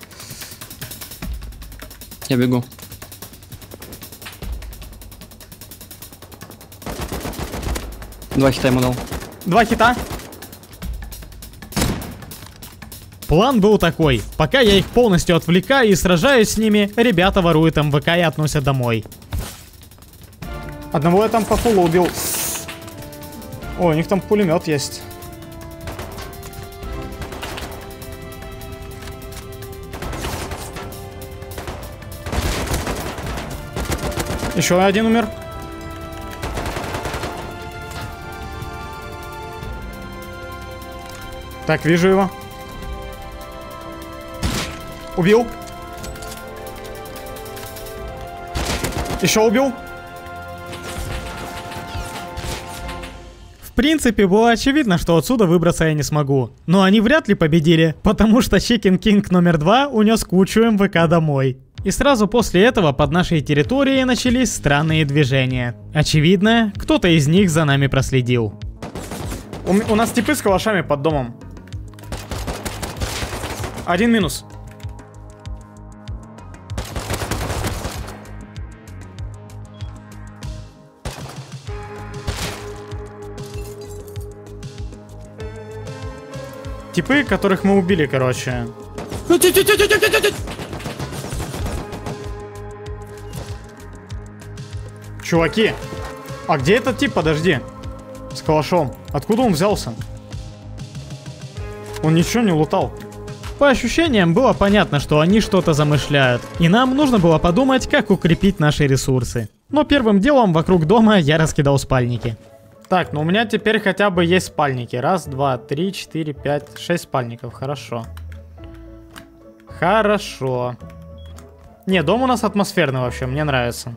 Я бегу. Два хита ему дал. 2 хита. План был такой. Пока я их полностью отвлекаю и сражаюсь с ними, ребята воруют МВК и относят домой. Одного я там по фулу убил. О, у них там пулемет есть. Еще один умер. Так, вижу его. Убил. Еще убил. В принципе, было очевидно, что отсюда выбраться я не смогу. Но они вряд ли победили, потому что Chicken King номер 2 унес кучу МВК домой. И сразу после этого под нашей территорией начались странные движения. Очевидно, кто-то из них за нами проследил. У нас типы с калашами под домом. Один минус. Типы, которых мы убили, короче. Чуваки, а где этот тип, подожди? С калашом. Откуда он взялся? Он ничего не лутал. По ощущениям было понятно, что они что-то замышляют. И нам нужно было подумать, как укрепить наши ресурсы. Но первым делом вокруг дома я раскидал спальники. Так, ну у меня теперь хотя бы есть спальники. Раз, два, три, четыре, пять, 6 спальников. Хорошо. Хорошо. Не, дом у нас атмосферный вообще, мне нравится.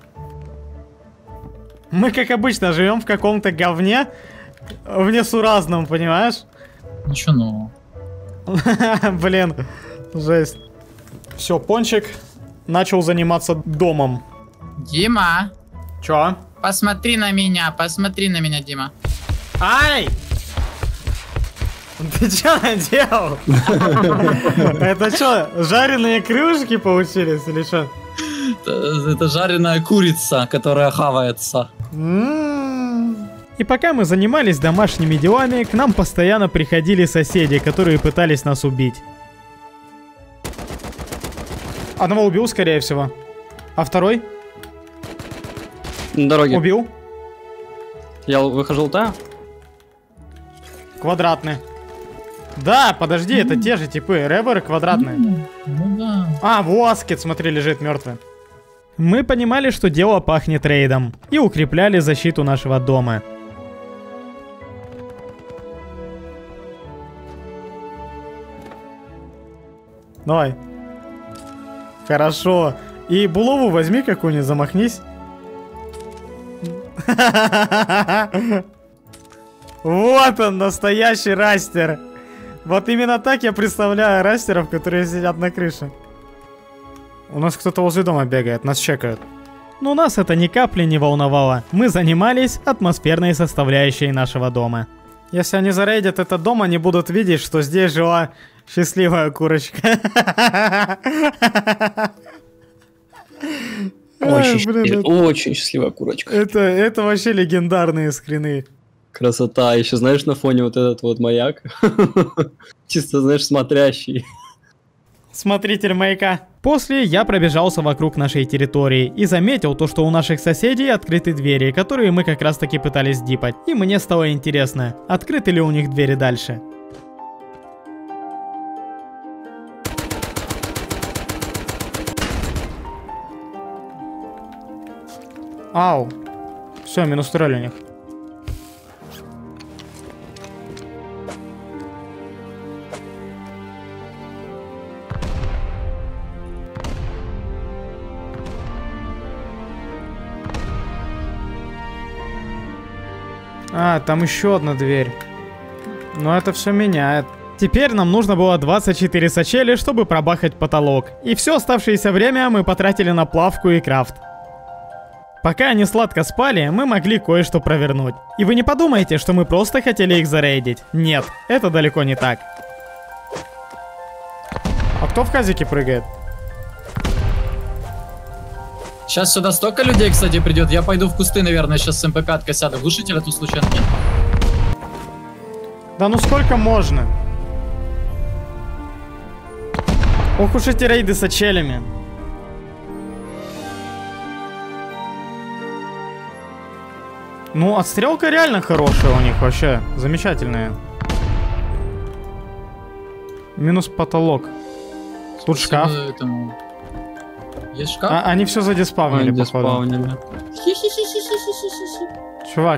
Мы, как обычно, живем в каком-то говне. В несуразном, понимаешь? Ничего нового. Блин, жесть. Все, Пончик начал заниматься домом. Дима. Чё? Посмотри на меня, Дима. Ай! Ты чё наделал? Это что, жареные крылышки получились или что? Это жареная курица, которая хавается. И пока мы занимались домашними делами, к нам постоянно приходили соседи, которые пытались нас убить. Одного убил, скорее всего. А второй? На дороге. Убил. Я выхожу, да? Квадратный. Да, подожди, это те же типы. Реберы квадратные. Ну да. А, Воскет, смотри, лежит мертвый. Мы понимали, что дело пахнет рейдом. И укрепляли защиту нашего дома. Давай. Хорошо. И булаву возьми какую-нибудь, замахнись. Вот он, настоящий растер. Вот именно так я представляю растеров, которые сидят на крыше. У нас кто-то возле дома бегает, нас чекают. Но нас это ни капли не волновало. Мы занимались атмосферной составляющей нашего дома. Если они зарейдят этот дом, они будут видеть, что здесь жила счастливая курочка. Очень счастливая курочка. Это вообще легендарные скрины. Красота. Еще знаешь, на фоне вот этот вот маяк. Чисто, знаешь, смотрящий. Смотритель маяка. После я пробежался вокруг нашей территории и заметил то, что у наших соседей открыты двери, которые мы как раз таки пытались дипать. И мне стало интересно, открыты ли у них двери дальше. Ау. Все, минус турель у них. А, там еще одна дверь. Но это все меняет. Теперь нам нужно было 24 сачели, чтобы пробахать потолок. И все оставшееся время мы потратили на плавку и крафт. Пока они сладко спали, мы могли кое-что провернуть. И вы не подумайте, что мы просто хотели их зарейдить. Нет, это далеко не так. А кто в казике прыгает? Сейчас сюда столько людей, кстати, придет. Я пойду в кусты, наверное, сейчас с МП5 сяду. Глушитель эту случайно нет. Да ну сколько можно? Ох уж эти рейды с очелями. Ну, отстрелка реально хорошая у них вообще. Замечательная. Минус потолок. Тут шкаф. Этому... Есть шкаф? Они все задиспавнили, походу. Диспаунили. Чувак.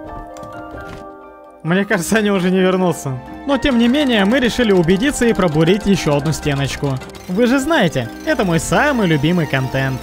Мне кажется, они уже не вернутся. Но тем не менее, мы решили убедиться и пробурить еще одну стеночку. Вы же знаете, это мой самый любимый контент.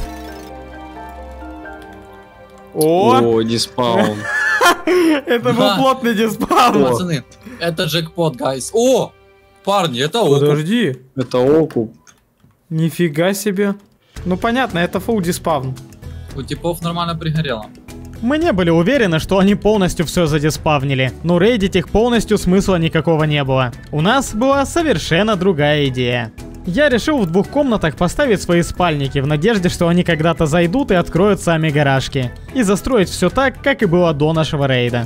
О, диспаун. Это был плотный диспаун. Пацаны, это джекпот, гайс. О! Парни, это окуп. Подожди. Это окуп. Нифига себе. Ну понятно, это фулл диспаун. У типов нормально пригорело. Мы не были уверены, что они полностью все задиспавнили, но рейдить их полностью смысла никакого не было. У нас была совершенно другая идея. Я решил в 2 комнатах поставить свои спальники в надежде, что они когда-то зайдут и откроют сами гаражки. И застроить все так, как и было до нашего рейда.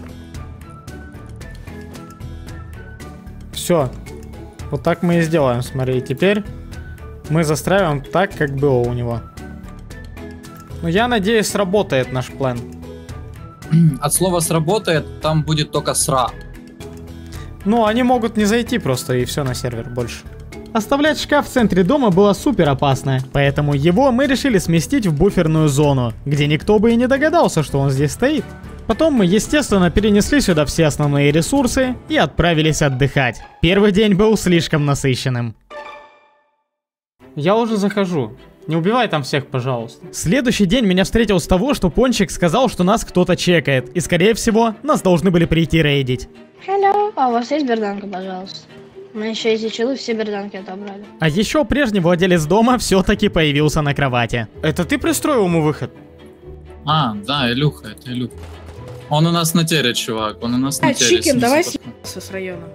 Все. Вот так мы и сделаем, смотри. Теперь мы застраиваем так, как было у него. Ну я надеюсь, сработает наш план. От слова сработает, там будет только сра. Ну, они могут не зайти просто, и все на сервер больше. Оставлять шкаф в центре дома было супер опасно, поэтому его мы решили сместить в буферную зону, где никто бы и не догадался, что он здесь стоит. Потом мы, естественно, перенесли сюда все основные ресурсы и отправились отдыхать. Первый день был слишком насыщенным. Я уже захожу. Не убивай там всех, пожалуйста. Следующий день меня встретил с того, что Пончик сказал, что нас кто-то чекает. И, скорее всего, нас должны были прийти рейдить. Hello. А у вас есть берданка, пожалуйста? Мы еще эти челы все берданки отобрали. А еще прежний владелец дома все-таки появился на кровати. Это ты пристроил ему выход? А, да, Илюха, это Илюха. Он у нас на тере, чувак, он у нас на тере. Чикен, давай съебаться с района.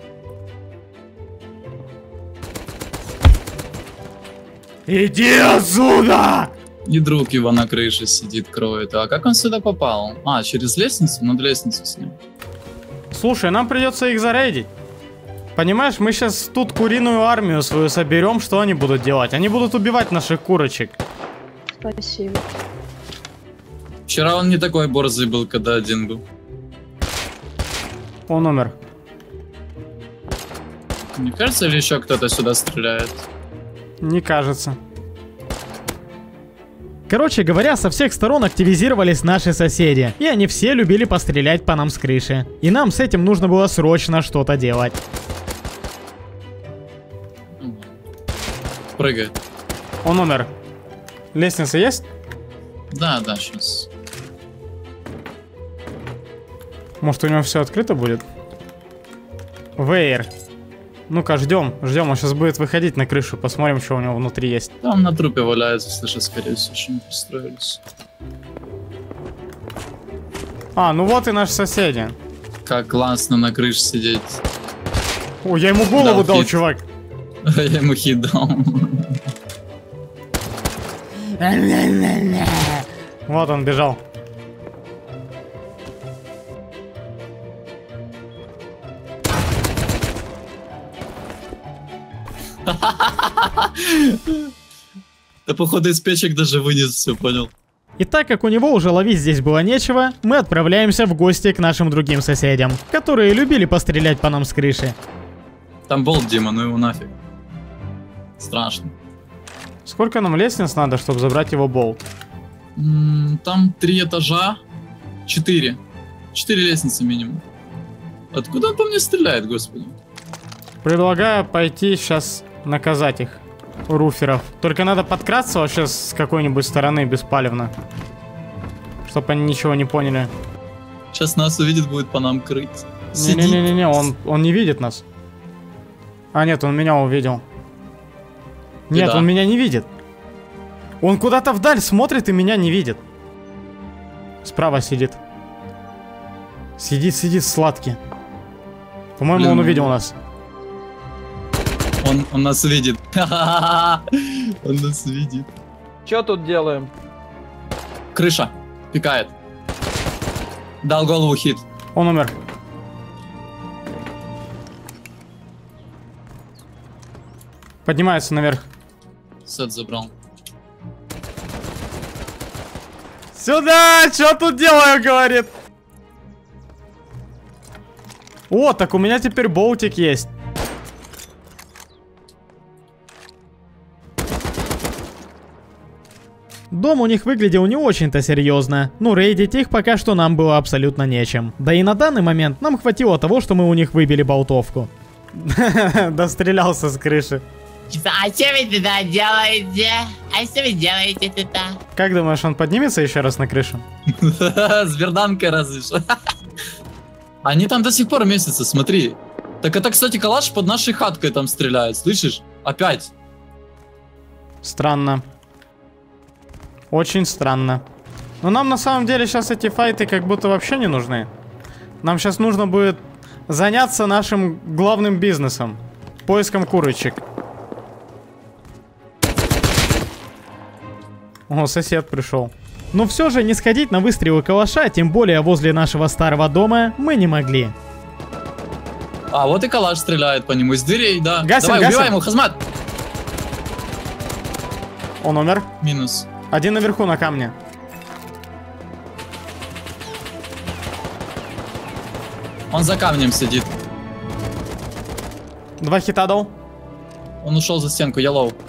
Иди отсюда! И друг его на крыше сидит, кроет. А как он сюда попал? А, через лестницу? Над лестницу с ним. Слушай, нам придется их зарейдить. Понимаешь, мы сейчас тут куриную армию свою соберем, что они будут делать? Они будут убивать наших курочек. Спасибо. Вчера он не такой борзый был, когда один был. Он умер. Не кажется ли еще кто-то сюда стреляет? Не кажется. Короче говоря, со всех сторон активизировались наши соседи. И они все любили пострелять по нам с крыши. И нам с этим нужно было срочно что-то делать. Прыгает. Он умер. Лестница есть? Да, да, сейчас. Может, у него все открыто будет? Вейер. Ну-ка, ждем. Он сейчас будет выходить на крышу. Посмотрим, что у него внутри есть. Там на трупе валяется, слышу, скорее всего, еще не пристроились. А, ну вот и наши соседи. Как классно на крыше сидеть. О, я ему голову дал, хит. чувак. Я ему хит дал. Вот он бежал. Да походу из печек даже вынес все, понял. И так как у него уже ловить здесь было нечего, мы отправляемся в гости к нашим другим соседям, которые любили пострелять по нам с крыши. Там болт, Дима, ну его нафиг. Страшно. Сколько нам лестниц надо, чтобы забрать его болт? Там 3 этажа. 4. 4 лестницы минимум. Откуда он по мне стреляет, господи? Предлагаю пойти сейчас наказать их, руферов. Только надо подкрасться вообще с какой-нибудь стороны беспалевно. Чтобы они ничего не поняли. Сейчас нас увидит, будет по нам крыть. Не-не-не-не, он не видит нас. А нет, он меня увидел. Нет, он меня не видит. Он куда-то вдаль смотрит и меня не видит. Справа сидит. Сидит сладкий. По-моему, он увидел нас. Он нас видит. Он нас видит. Что тут делаем? Крыша. Пикает. Дал голову хит. Он умер. Поднимается наверх. Сет забрал. Сюда! Что тут делаю, говорит? О, так у меня теперь болтик есть. Дом у них выглядел не очень-то серьезно, но рейдить их пока что нам было абсолютно нечем. Да и на данный момент нам хватило того, что мы у них выбили болтовку. Дострелялся с крыши. А что вы туда делаете? А что вы делаете туда? Как думаешь, он поднимется еще раз на крышу? С берданкой разве что. Они там до сих пор месяцы, смотри. Так это, кстати, калаш под нашей хаткой там стреляет, слышишь? Опять. Странно. Очень странно. Но нам на самом деле сейчас эти файты как будто вообще не нужны. Нам сейчас нужно будет заняться нашим главным бизнесом. Поиском курочек. О, сосед пришел. Но все же не сходить на выстрелы калаша, тем более возле нашего старого дома, мы не могли. А, вот и калаш стреляет по нему из дверей, да. Гасим, давай, гасим. убивай его, Хазмат. Он умер. Минус. Один наверху на камне. Он за камнем сидит. 2 хита дал. Он ушел за стенку, я лоу.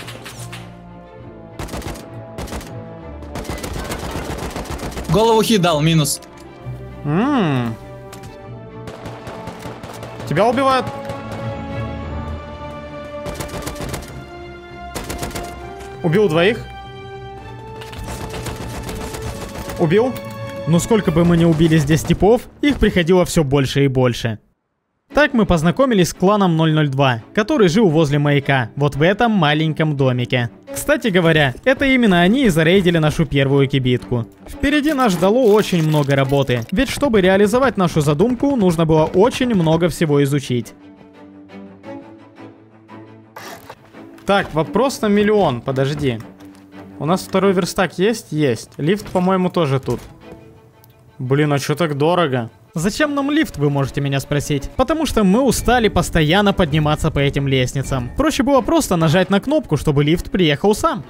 Голову хит дал, минус. Тебя убивают. Убил 2. Убил. Но сколько бы мы ни убили здесь типов, их приходило все больше и больше. Так мы познакомились с кланом 002, который жил возле маяка, вот в этом маленьком домике. Кстати говоря, это именно они и зарейдили нашу первую кибитку. Впереди нас ждало очень много работы, ведь чтобы реализовать нашу задумку, нужно было очень много всего изучить. Так, вопрос на миллион, подожди. У нас второй верстак есть? Есть. Лифт, по-моему, тоже тут. Блин, а что так дорого? Зачем нам лифт, вы можете меня спросить? Потому что мы устали постоянно подниматься по этим лестницам. Проще было просто нажать на кнопку, чтобы лифт приехал сам.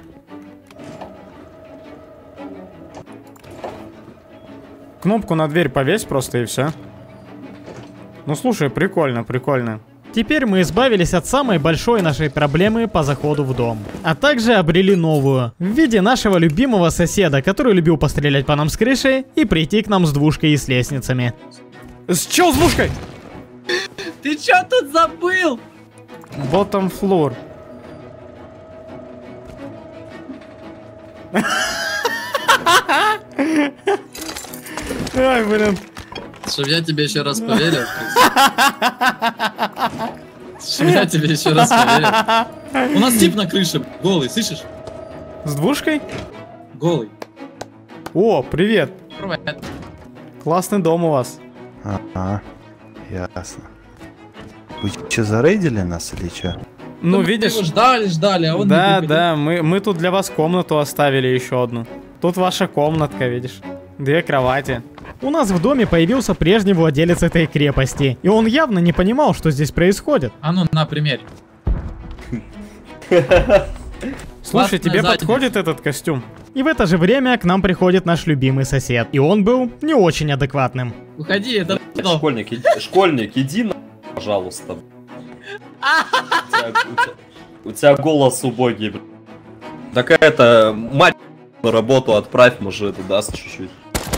Кнопку на дверь повесь просто и все. Ну слушай, прикольно, прикольно. Теперь мы избавились от самой большой нашей проблемы по заходу в дом. А также обрели новую, в виде нашего любимого соседа, который любил пострелять по нам с крыши и прийти к нам с двушкой и с лестницами. С чё с двушкой? Ты чё тут забыл? Bottom floor. Ай, блин. Чтоб я тебе еще раз поверил. Чтоб я тебе еще раз поверил. У нас тип на крыше, голый, слышишь? С двушкой? Голый. О, привет. Привет. Классный дом у вас. Ага, ясно. Вы что, зарейдили нас или что? Ну, видишь... Ждали, а он не Да, приходил. да, мы тут для вас комнату оставили еще одну. Тут ваша комнатка, видишь? 2 кровати. У нас в доме появился прежний владелец этой крепости, и он явно не понимал, что здесь происходит. А ну, на примере. Слушай, тебе подходит этот костюм? И в это же время к нам приходит наш любимый сосед, и он был не очень адекватным. Уходи, это... Школьник, иди на, пожалуйста. У тебя голос убогий. Такая-то мать на работу отправь, может, это даст чуть-чуть.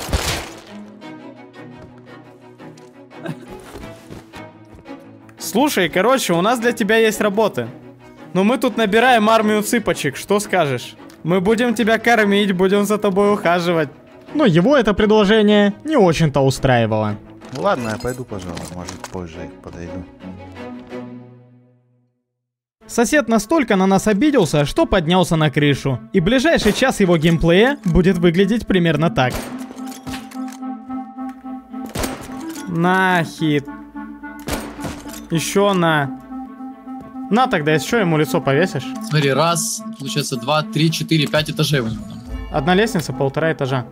Слушай, короче, у нас для тебя есть работа. Но мы тут набираем армию цыпочек, что скажешь? Мы будем тебя кормить, будем за тобой ухаживать. Но его это предложение не очень-то устраивало. Ну ладно, я пойду, пожалуй, может позже подойду. Сосед настолько на нас обиделся, что поднялся на крышу. И ближайший час его геймплея будет выглядеть примерно так. На хит. Еще на. На тогда, еще ему лицо повесишь. Смотри, раз, получается 2, 3, 4, 5 этажей у него там. Одна лестница, 1,5 этажа.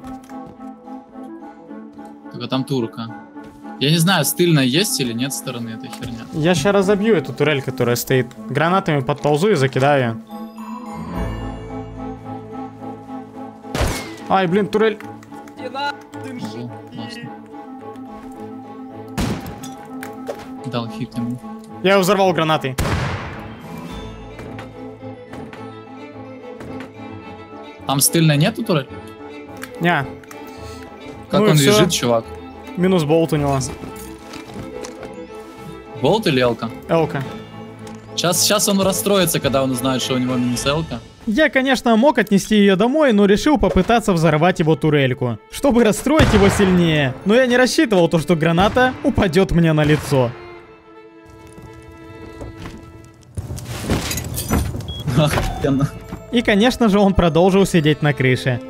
Только там турка. Я не знаю, с тыльной есть или нет стороны этой херня. Я сейчас разобью эту турель, которая стоит. Гранатами подползу и закидаю ее. Ай, блин, турель. Дал хит ему. Я его взорвал гранатой. Там стыльной нету турель? Не. Как Ну и он всё. лежит, чувак? Минус болт у него. Болт или элка? Элка. Сейчас он расстроится, когда он узнает, что у него минус элка. Я, конечно, мог отнести ее домой, но решил попытаться взорвать его турельку, чтобы расстроить его сильнее. Но я не рассчитывал то, что граната упадет мне на лицо. И, конечно же, он продолжил сидеть на крыше.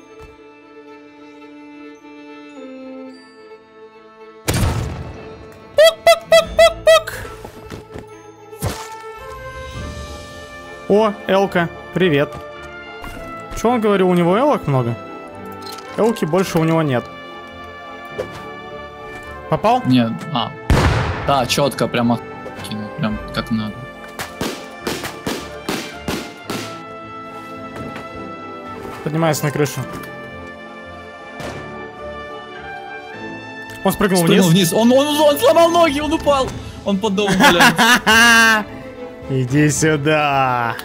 О, Элка, привет. Что он говорил, у него элок много? Элки больше у него нет. Попал? Нет, да, четко, прямо кинул, прям как надо. Поднимается на крышу. Он спрыгнул вниз. Он сломал ноги, он упал. Он под домом валяется. Иди сюда.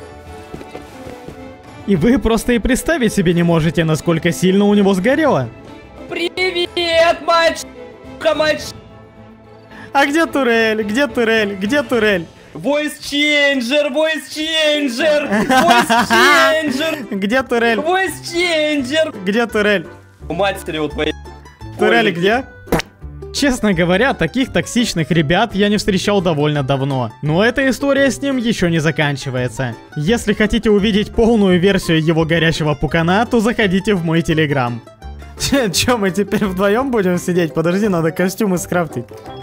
И вы просто и представить себе не можете, насколько сильно у него сгорело. Привет, мать! А где турель? Где турель? Где турель? Voice changer! Voice changer! Voice changer! Где турель? Voice changer! Где турель? У матери у твоей... Турель где? Честно говоря, таких токсичных ребят я не встречал довольно давно. Но эта история с ним еще не заканчивается. Если хотите увидеть полную версию его горящего пукана, то заходите в мой телеграм. Че, мы теперь вдвоем будем сидеть? Подожди, надо костюмы скрафтить.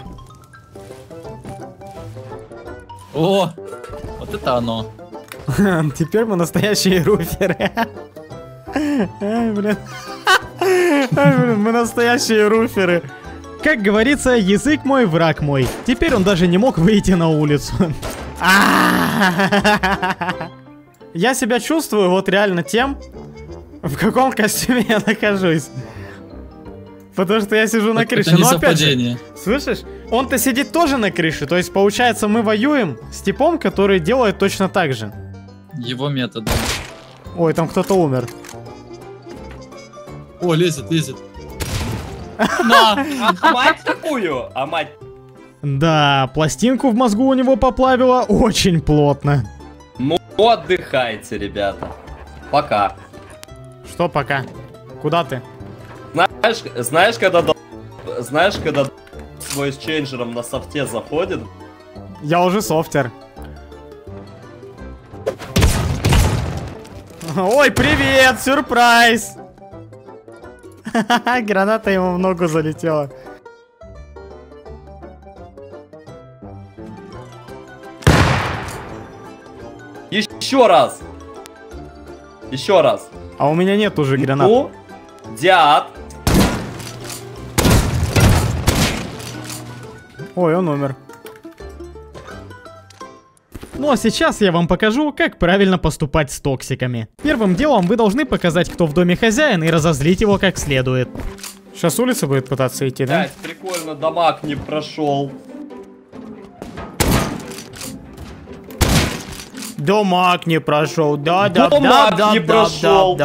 О, вот это оно. Теперь мы настоящие руферы. Ай, блин. Ай, блин, мы настоящие руферы. Как говорится, язык мой, враг мой. Теперь он даже не мог выйти на улицу. Я себя чувствую вот реально тем, в каком костюме я нахожусь. Потому что я сижу на крыше. Это не Но опять же, совпадение. слышишь? Он-то сидит тоже на крыше. То есть, получается, мы воюем с типом, который делает точно так же. Его метод. Ой, там кто-то умер. О, лезет. На! А мать такую? А мать... Да, пластинку в мозгу у него поплавило очень плотно. Ну, отдыхайте, ребята. Пока. Что пока? Куда ты? Знаешь, когда с войсчейнджером на софте заходит? Я уже софтер. Ой, привет, сюрприз! Граната ему в ногу залетела. Еще раз. Еще раз. А у меня нет уже гранат. Ну, дяд. Ой, он умер. Ну а сейчас я вам покажу, как правильно поступать с токсиками. Первым делом вы должны показать, кто в доме хозяин, и разозлить его как следует. Сейчас улица будет пытаться идти, да? Блять, прикольно, дамаг не прошел. Дамаг не прошел, да. Дамаг не прошел.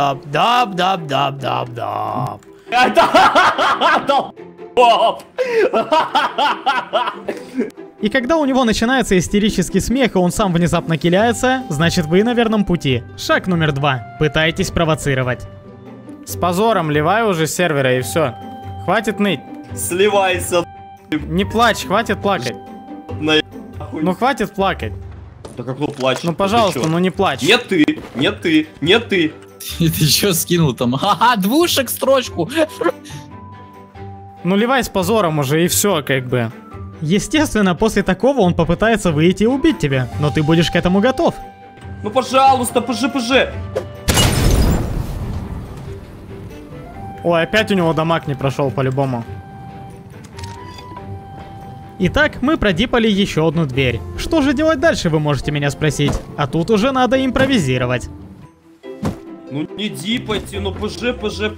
И когда у него начинается истерический смех, и он сам внезапно киляется, значит вы на верном пути. Шаг номер 2. Пытайтесь провоцировать. С позором ливай уже с сервера и все. Хватит ныть. Сливайся. Не плачь, хватит плакать. Ну хватит плакать. Да как он плачет? Ну пожалуйста, ну не плачь. Нет ты, нет ты, нет ты. И ты что скинул там? Ха-ха, двушек строчку. Ну ливай с позором уже и все, как бы. Естественно, после такого он попытается выйти и убить тебя, но ты будешь к этому готов. Ну пожалуйста, пж. Ой, опять у него дамаг не прошел по-любому. Итак, мы продипали еще одну дверь. Что же делать дальше, вы можете меня спросить. А тут уже надо импровизировать. Ну не дипайте, ну ПЖ.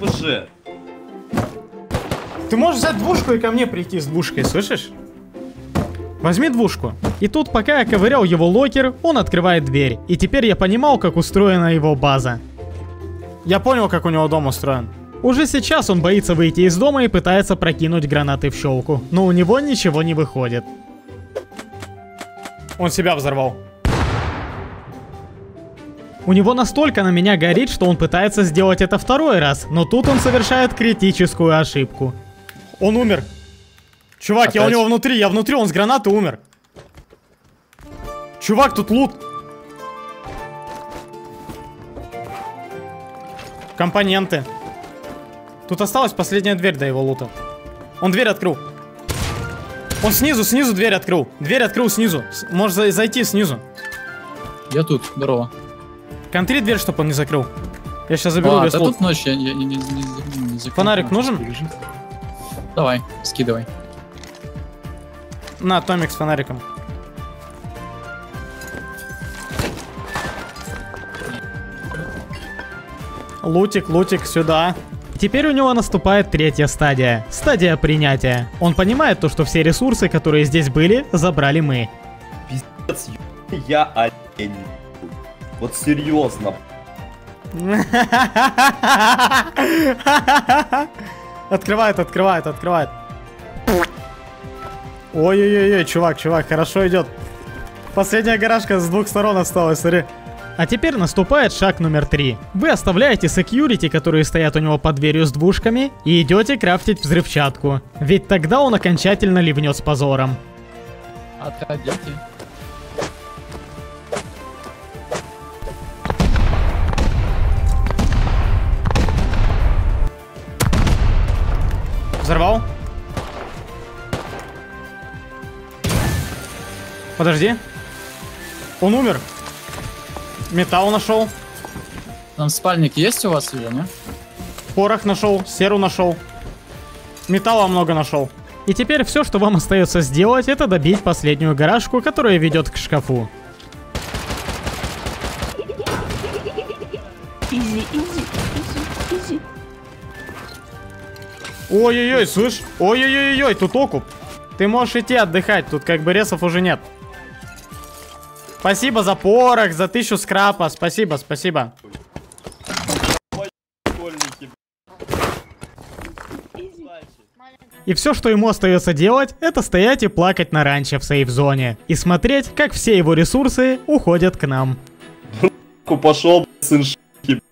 Ты можешь взять двушку и ко мне прийти с двушкой, слышишь? Возьми двушку. И тут, пока я ковырял его локер, он открывает дверь. И теперь я понимал, как устроена его база. Я понял, как у него дом устроен. Уже сейчас он боится выйти из дома и пытается прокинуть гранаты в щелку. Но у него ничего не выходит. Он себя взорвал. У него настолько на меня горит, что он пытается сделать это второй раз. Но тут он совершает критическую ошибку. Он умер. Чувак, опять? Я у него внутри, он с гранаты умер. Чувак, тут лут. Компоненты. Тут осталась последняя дверь до его лута. Он дверь открыл. Он снизу дверь открыл. Дверь открыл снизу. Можешь зайти снизу. Я тут, здорово. Контри дверь, чтобы он не закрыл. Я сейчас заберу весь лут. Тут ночь, я не закрыл. Фонарик нужен? Давай, скидывай. На, Томик с фонариком. Лутик, сюда. Теперь у него наступает третья стадия. Стадия принятия. Он понимает то, что все ресурсы, которые здесь были, забрали мы. Пиздец, я олень. Вот серьезно. Открывает. Ой-ой-ой, чувак, хорошо идет. Последняя гаражка с двух сторон осталась, смотри. А теперь наступает шаг номер 3. Вы оставляете секьюрити, которые стоят у него под дверью с двушками, и идете крафтить взрывчатку. Ведь тогда он окончательно ливнет с позором. Отходите. Взорвал. Подожди. Он умер. Металл нашел. Там спальник есть у вас или нет? Порох нашел, серу нашел. Металла много нашел. И теперь все, что вам остается сделать, это добить последнюю гаражку, которая ведет к шкафу. Изи. Ой-ой-ой, слышь? Ой-ой-ой, тут окуп. Ты можешь идти отдыхать, тут как бы ресов уже нет. Спасибо за порох, за 1000 скрапа. Спасибо. И все, что ему остается делать, это стоять и плакать на ранче в сейф-зоне. И смотреть, как все его ресурсы уходят к нам. Пошел, сын ш**ки.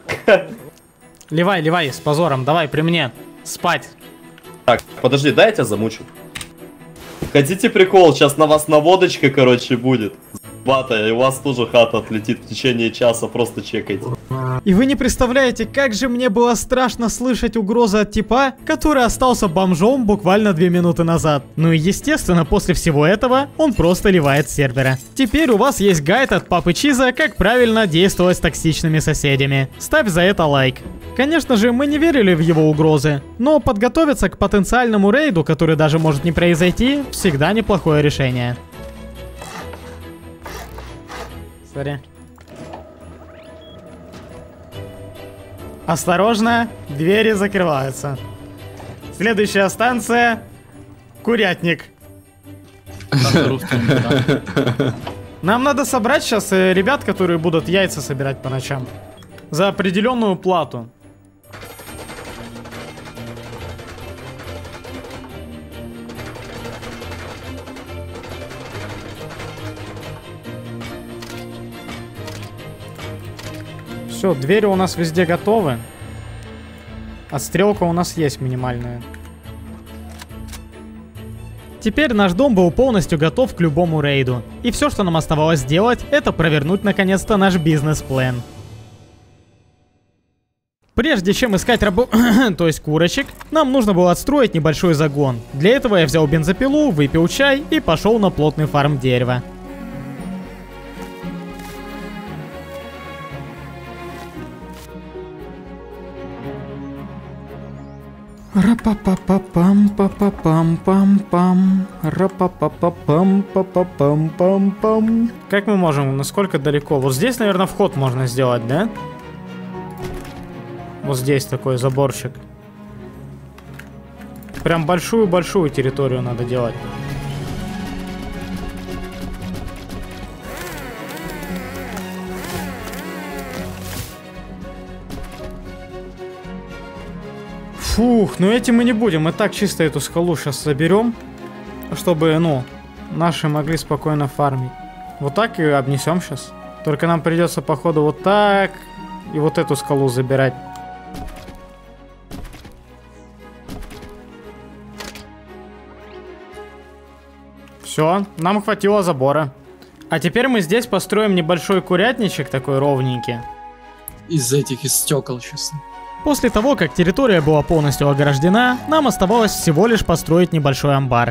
Ливай, с позором, давай при мне. Спать. Так, подожди, дай я тебя замучу. Хотите прикол? Сейчас на вас наводочка, короче, будет. И у вас тоже хата отлетит в течение часа, просто чекайте. И вы не представляете, как же мне было страшно слышать угрозы от типа, который остался бомжом буквально 2 минуты назад. Ну и естественно, после всего этого, он просто ливает с сервера. Теперь у вас есть гайд от Папы Чиза, как правильно действовать с токсичными соседями. Ставь за это лайк. Конечно же, мы не верили в его угрозы, но подготовиться к потенциальному рейду, который даже может не произойти, всегда неплохое решение. Смотри. Осторожно, двери закрываются. Следующая станция — Курятник. Нам надо собрать сейчас ребят, которые будут яйца собирать по ночам. За определенную плату. Все, двери у нас везде готовы. Отстрелка у нас есть минимальная. Теперь наш дом был полностью готов к любому рейду. И все, что нам оставалось сделать, это провернуть наконец-то наш бизнес-план. Прежде чем искать то есть курочек, нам нужно было отстроить небольшой загон. Для этого я взял бензопилу, выпил чай и пошел на плотный фарм дерева. Ра-па-па-па-пам-па-па-пам-пам-пам. Ра-па-па-па-пам-па-па-пам-пам-пам. Как мы можем? Насколько далеко? Вот здесь, наверное, вход можно сделать, да? Вот здесь такой заборчик. Прям большую-большую территорию надо делать. Фух, ну этим мы не будем. Мы так чисто эту скалу сейчас соберем, чтобы, ну, наши могли спокойно фармить. Вот так и обнесем сейчас. Только нам придется, походу, вот так и вот эту скалу забирать. Все, нам хватило забора. А теперь мы здесь построим небольшой курятничек такой ровненький. Из стекол сейчас. После того, как территория была полностью ограждена, нам оставалось всего лишь построить небольшой амбар.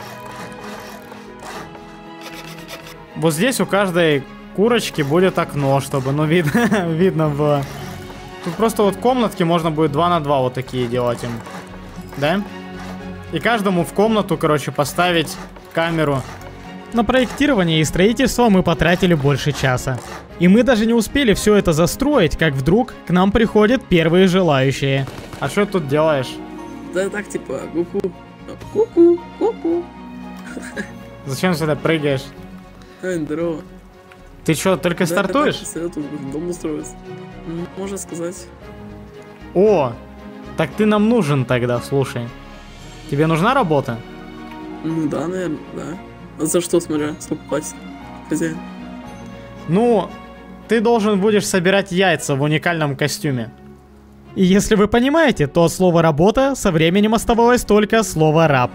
Вот здесь у каждой курочки будет окно, чтобы, ну, видно было. Тут просто вот комнатки можно будет 2 на 2 вот такие делать им. Да? И каждому в комнату, короче, поставить камеру. На проектирование и строительство мы потратили больше часа. И мы даже не успели все это застроить, как вдруг к нам приходят первые желающие. А что ты тут делаешь? Да так, типа, ку-ку. Ку-ку, ку-ку. Зачем сюда прыгаешь? Ай, здорово. Ты что, только стартуешь? Да, я тут дом устроился. Можно сказать. О, так ты нам нужен тогда, слушай. Тебе нужна работа? Ну да, наверное, да. А за что, смотря, сколько платит хозяин? Ну, ты должен будешь собирать яйца в уникальном костюме. И если вы понимаете, то от слова «работа» со временем оставалось только слово «раб».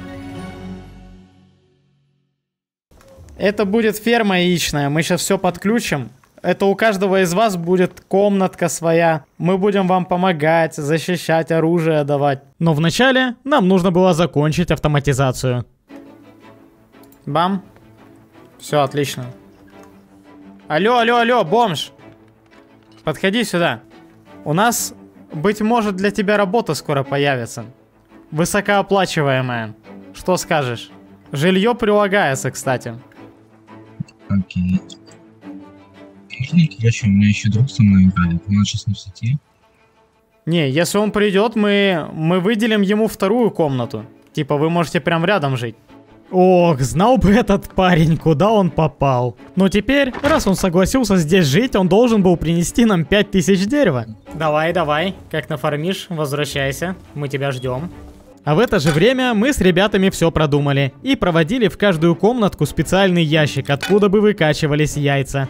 Это будет ферма яичная, мы сейчас все подключим. Это у каждого из вас будет комнатка своя. Мы будем вам помогать, защищать, оружие давать. Но вначале нам нужно было закончить автоматизацию. Бам. Все, отлично. Алло, алло, алло, бомж. Подходи сюда. У нас, быть может, для тебя работа скоро появится. Высокооплачиваемая. Что скажешь? Жилье прилагается, кстати. Окей. Короче, у меня еще друг со мной играет. Он сейчас не в сети. Не, если он придет, мы выделим ему вторую комнату. Типа, вы можете прям рядом жить. Ох, знал бы этот парень, куда он попал. Но теперь, раз он согласился здесь жить, он должен был принести нам 5000 дерева. Давай, давай, как нафармишь, возвращайся, мы тебя ждем. А в это же время мы с ребятами все продумали и проводили в каждую комнатку специальный ящик, откуда бы выкачивались яйца.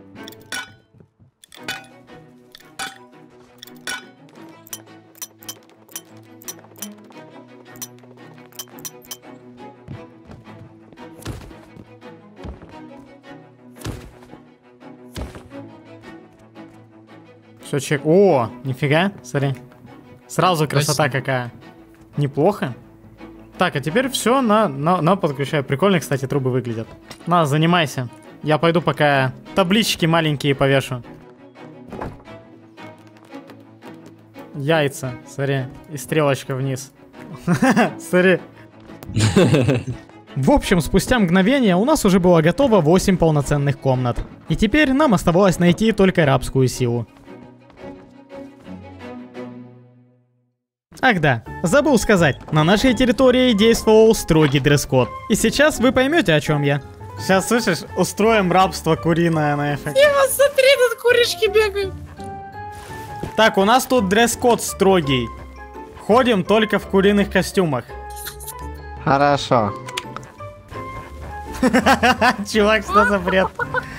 Все, чек. О, нифига, смотри. Сразу красота какая. Неплохо. Так, а теперь все на подключаю. Прикольно, кстати, трубы выглядят. На, занимайся. Я пойду пока таблички маленькие повешу. Яйца, смотри. И стрелочка вниз. Смотри. В общем, спустя мгновение у нас уже было готово 8 полноценных комнат. И теперь нам оставалось найти только рабскую силу. Ах да, забыл сказать, на нашей территории действовал строгий дресс-код. И сейчас вы поймете, о чем я. Сейчас, слышишь, устроим рабство куриное на эффект. Смотри, тут курочки бегают. Так, у нас тут дресс-код строгий. Ходим только в куриных костюмах. Хорошо. Чувак, что за бред?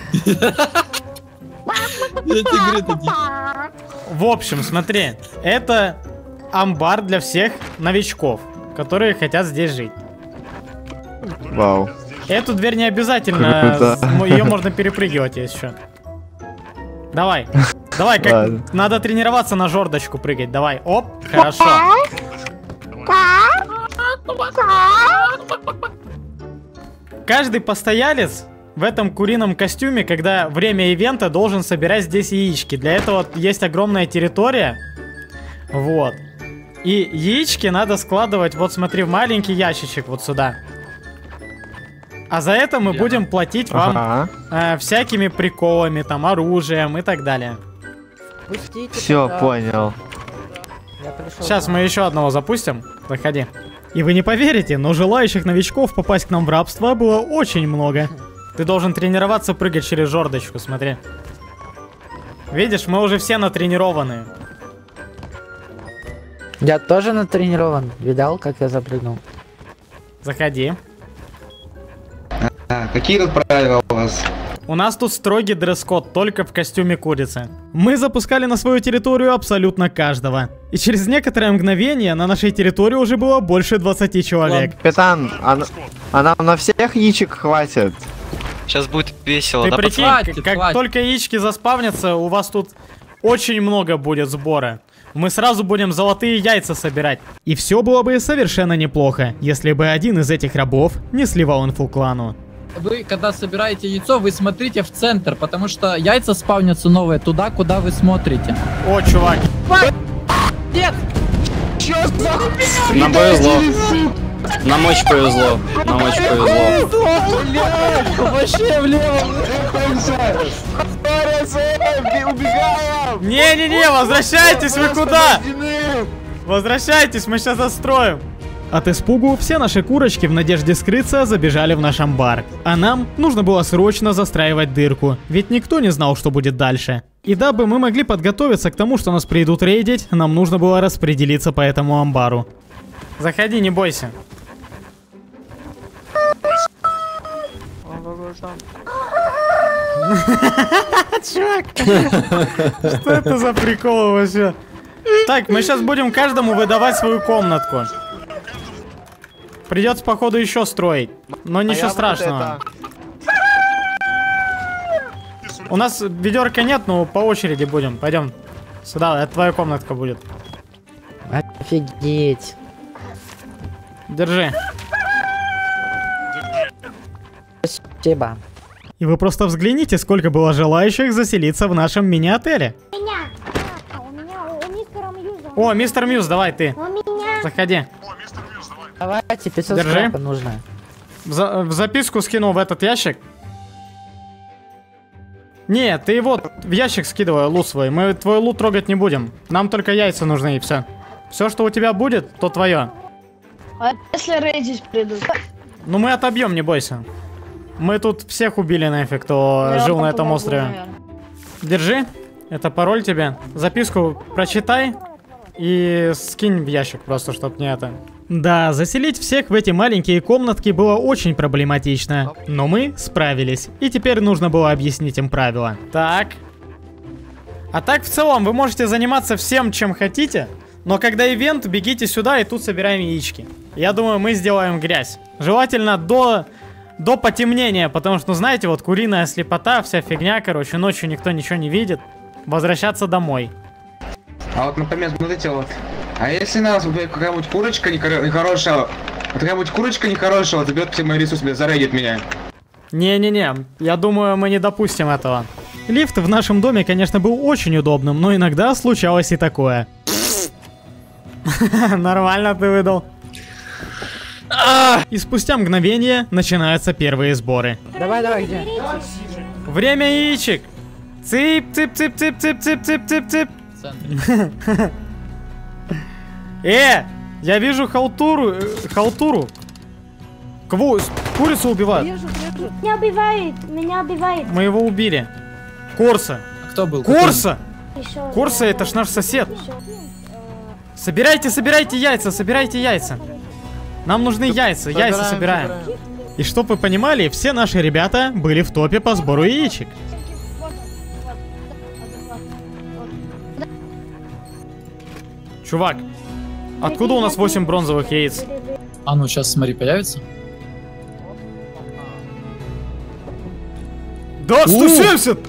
В общем, смотри, это амбар для всех новичков, которые хотят здесь жить. Вау. Эту дверь не обязательно, ее можно перепрыгивать еще. Давай, давай, как надо тренироваться на жердочку прыгать. Давай, оп, хорошо. Каждый постоялец в этом курином костюме, когда время ивента, должен собирать здесь яички. Для этого есть огромная территория. Вот. И яички надо складывать, вот смотри, в маленький ящичек вот сюда. А за это мы будем платить вам всякими приколами, там, оружием и так далее. Все, понял. Сейчас мы еще одного запустим. Заходи. И вы не поверите, но желающих новичков попасть к нам в рабство было очень много. Ты должен тренироваться прыгать через жердочку, смотри. Видишь, мы уже все натренированные. Я тоже натренирован. Видал, как я запрыгнул? Заходи. Какие тут правила у вас? У нас тут строгий дресс-код, только в костюме курицы. Мы запускали на свою территорию абсолютно каждого. И через некоторое мгновение на нашей территории уже было больше 20 человек. Капитан, а нам на всех яичек хватит? Сейчас будет весело, Ты да, прикинь, пацаны? как только яички заспавнятся, у вас тут очень много будет сбора. Мы сразу будем золотые яйца собирать. И все было бы совершенно неплохо, если бы один из этих рабов не сливал инфу клану. Вы, когда собираете яйцо, вы смотрите в центр, потому что яйца спавнятся новые туда, куда вы смотрите. О, чувак. Нет! Чё за... Нам повезло. Нам очень повезло. Нам очень повезло. Блядь, вообще влево. Убегаем! Не-не-не, возвращайтесь, вы куда? Возвращайтесь, мы сейчас застроим. От испугу все наши курочки в надежде скрыться забежали в наш амбар. А нам нужно было срочно застраивать дырку, ведь никто не знал, что будет дальше. И дабы мы могли подготовиться к тому, что нас придут рейдить, нам нужно было распределиться по этому амбару. Заходи, не бойся. Чувак, что это за прикол вообще? Так, мы сейчас будем каждому выдавать свою комнатку. Придется, походу, еще строить. Но ничего страшного. У нас ведерка нет, но по очереди будем. Пойдем. Сюда, это твоя комнатка будет. Офигеть. Держи. Спасибо. И вы просто взгляните, сколько было желающих заселиться в нашем мини-отеле. О, мистер Мьюз, давай ты. Заходи. Давайте, 500 Держи. скрапа нужно. В записку скинул в этот ящик. Не, ты его в ящик скидывай, лут свой. Мы твой лут трогать не будем. Нам только яйца нужны и все. Все, что у тебя будет, то твое. А если рейдить придут? Ну мы отобьем, не бойся. Мы тут всех убили нафиг, кто жил на этом острове. Держи. Это пароль тебе. Записку прочитай и скинь в ящик просто, чтоб не это. Да, заселить всех в эти маленькие комнатки было очень проблематично. Но мы справились. И теперь нужно было объяснить им правила. Так. А так в целом вы можете заниматься всем, чем хотите. Но когда ивент, бегите сюда и тут собираем яички. Я думаю, мы сделаем грязь. Желательно до потемнения, потому что, ну знаете, вот куриная слепота, вся фигня, короче, ночью никто ничего не видит. Возвращаться домой. А вот, например, смотрите, вот. А если нас какая-нибудь курочка нехорошая, какая-нибудь курочка нехорошая заберет все мои ресурсы, зарейдит меня? Не-не-не, я думаю, мы не допустим этого. Лифт в нашем доме, конечно, был очень удобным, но иногда случалось и такое. Нормально ты выдал. И спустя мгновение начинаются первые сборы. Давай, где? Время яичек. Цып-цып-цып-цып-цып-цып-цып-цып. Я вижу халтуру. Кого? Курицу убивают. Меня убивает. Мы его убили. Корса. Кто был? Корса! Корса, это ж наш сосед. Собирайте яйца. Нам нужны яйца собираем. И чтоб вы понимали, все наши ребята были в топе по сбору яичек. Чувак, откуда у нас 8 бронзовых яиц? А ну, сейчас, смотри, появится. Да, 170!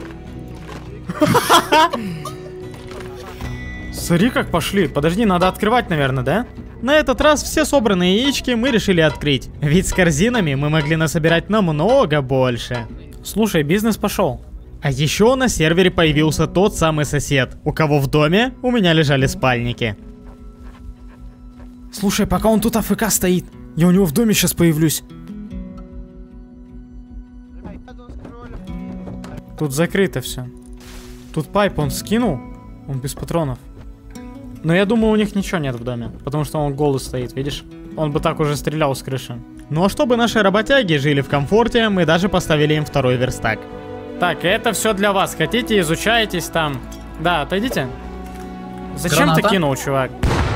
Смотри, как пошли. Подожди, надо открывать, наверное, да? На этот раз все собранные яички мы решили открыть. Ведь с корзинами мы могли насобирать намного больше. Слушай, бизнес пошел. А еще на сервере появился тот самый сосед, у кого в доме у меня лежали спальники. Слушай, пока он тут АФК стоит, я у него в доме сейчас появлюсь. Тут закрыто все. Тут пайп он скинул, он без патронов. Но я думаю, у них ничего нет в доме, потому что он голый стоит, видишь? Он бы так уже стрелял с крыши. Ну а чтобы наши работяги жили в комфорте, мы даже поставили им второй верстак. Так, это все для вас. Хотите, изучаетесь там. Да, отойдите. Зачем ты кинул, чувак?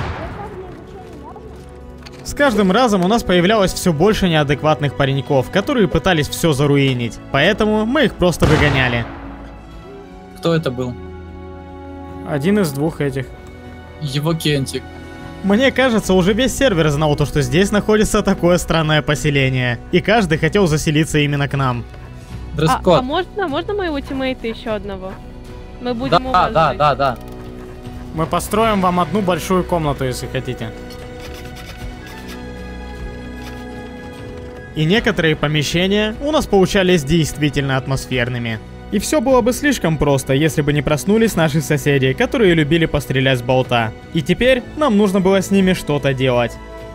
С каждым разом у нас появлялось все больше неадекватных пареньков, которые пытались все заруинить. Поэтому мы их просто выгоняли. Кто это был? Один из двух этих. Его Кентик. Мне кажется, уже весь сервер знал то, что здесь находится такое странное поселение. И каждый хотел заселиться именно к нам. А можно моего тиммейта еще одного? Мы будем уважать. Да. Мы построим вам одну большую комнату, если хотите. И некоторые помещения у нас получались действительно атмосферными. И все было бы слишком просто, если бы не проснулись наши соседи, которые любили пострелять с болта. И теперь нам нужно было с ними что-то делать.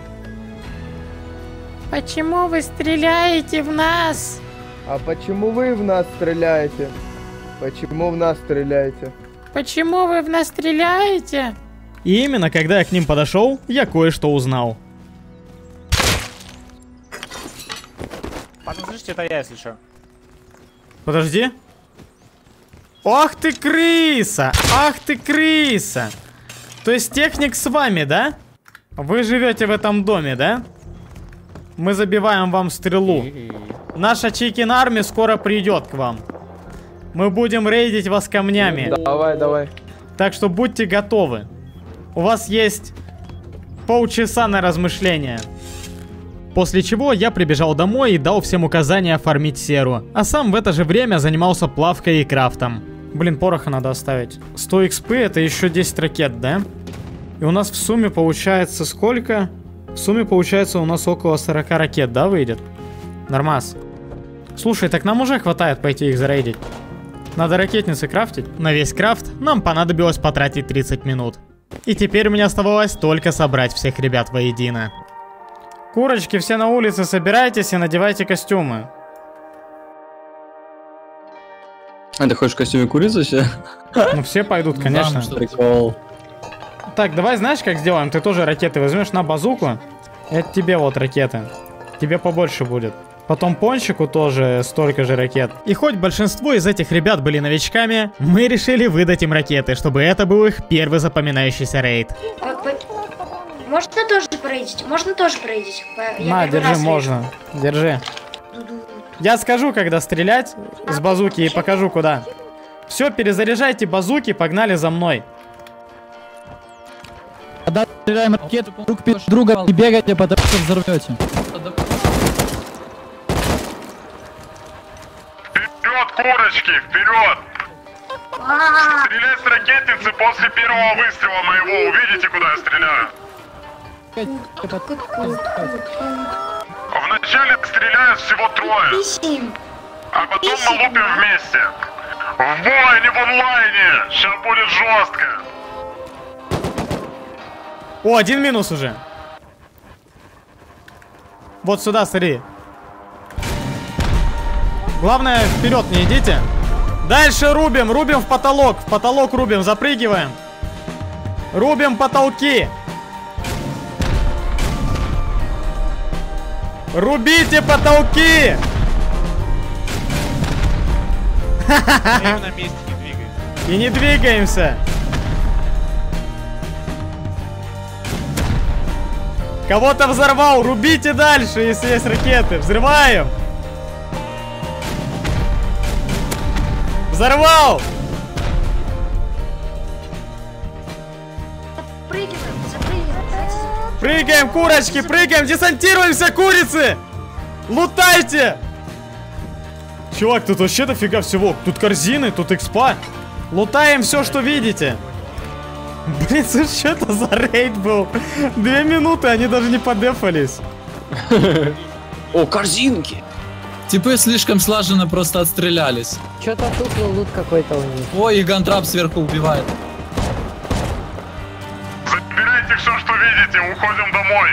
Почему вы стреляете в нас? А почему вы в нас стреляете? Почему в нас стреляете? Почему вы в нас стреляете? И именно когда я к ним подошел, я кое-что узнал. Подождите, это я, если что. Подожди. Ах ты крыса! Ах ты крыса! То есть техник с вами, да? Вы живете в этом доме, да? Мы забиваем вам стрелу. Наша Чикен Арми скоро придет к вам. Мы будем рейдить вас камнями. Давай. Так что будьте готовы. У вас есть полчаса на размышления. После чего я прибежал домой и дал всем указания фармить серу. А сам в это же время занимался плавкой и крафтом. Блин, пороха надо оставить. 100 XP это еще 10 ракет, да? И у нас в сумме получается сколько? В сумме получается у нас около 40 ракет, да, выйдет? Нормас. Слушай, так нам уже хватает пойти их зарейдить. Надо ракетницы крафтить. На весь крафт нам понадобилось потратить 30 минут. И теперь мне оставалось только собрать всех ребят воедино. Курочки, все на улице, собирайтесь и надевайте костюмы. А ты хочешь в костюме курицы все? Ну все пойдут, конечно. Прикол. Так, давай знаешь, как сделаем? Ты тоже ракеты возьмешь на базуку. Это тебе вот ракеты. Тебе побольше будет. Потом Пончику тоже столько же ракет. И хоть большинство из этих ребят были новичками, мы решили выдать им ракеты, чтобы это был их первый запоминающийся рейд. Можно тоже пройдить? Можно тоже пройдить? На, держи, можно. Держи. Я скажу, когда стрелять с базуки и покажу, куда. Все, перезаряжайте базуки, погнали за мной. Когда стреляем ракету друг перед другом, не бегайте, потому что взорвете. Вперед, курочки, вперед! Стрелять с ракетницы после первого выстрела моего. Увидите, куда я стреляю? Вначале стреляют всего трое, а потом мы лупим вместе. В бой, не в онлайне. Сейчас будет жестко. О, один минус уже. Вот сюда, смотри. Главное, вперед не идите. Дальше рубим в потолок рубим, запрыгиваем. Рубим потолки. Рубите потолки! На месте не двигаемся. И не двигаемся. Кого-то взорвал, рубите дальше, если есть ракеты. Взрываем. Взорвал! Прыгаем, курочки, прыгаем, десантируемся, курицы! Лутайте! Чувак, тут вообще дофига всего. Тут корзины, тут экспа. Лутаем все, что видите. Блин, что это за рейд был? 2 минуты, они даже не подефались. О, корзинки! Типы слишком слаженно просто отстрелялись. Что-то тухлый лут какой-то у них. Ой, и гантрап сверху убивает. Забирайте все, что видите, уходим домой.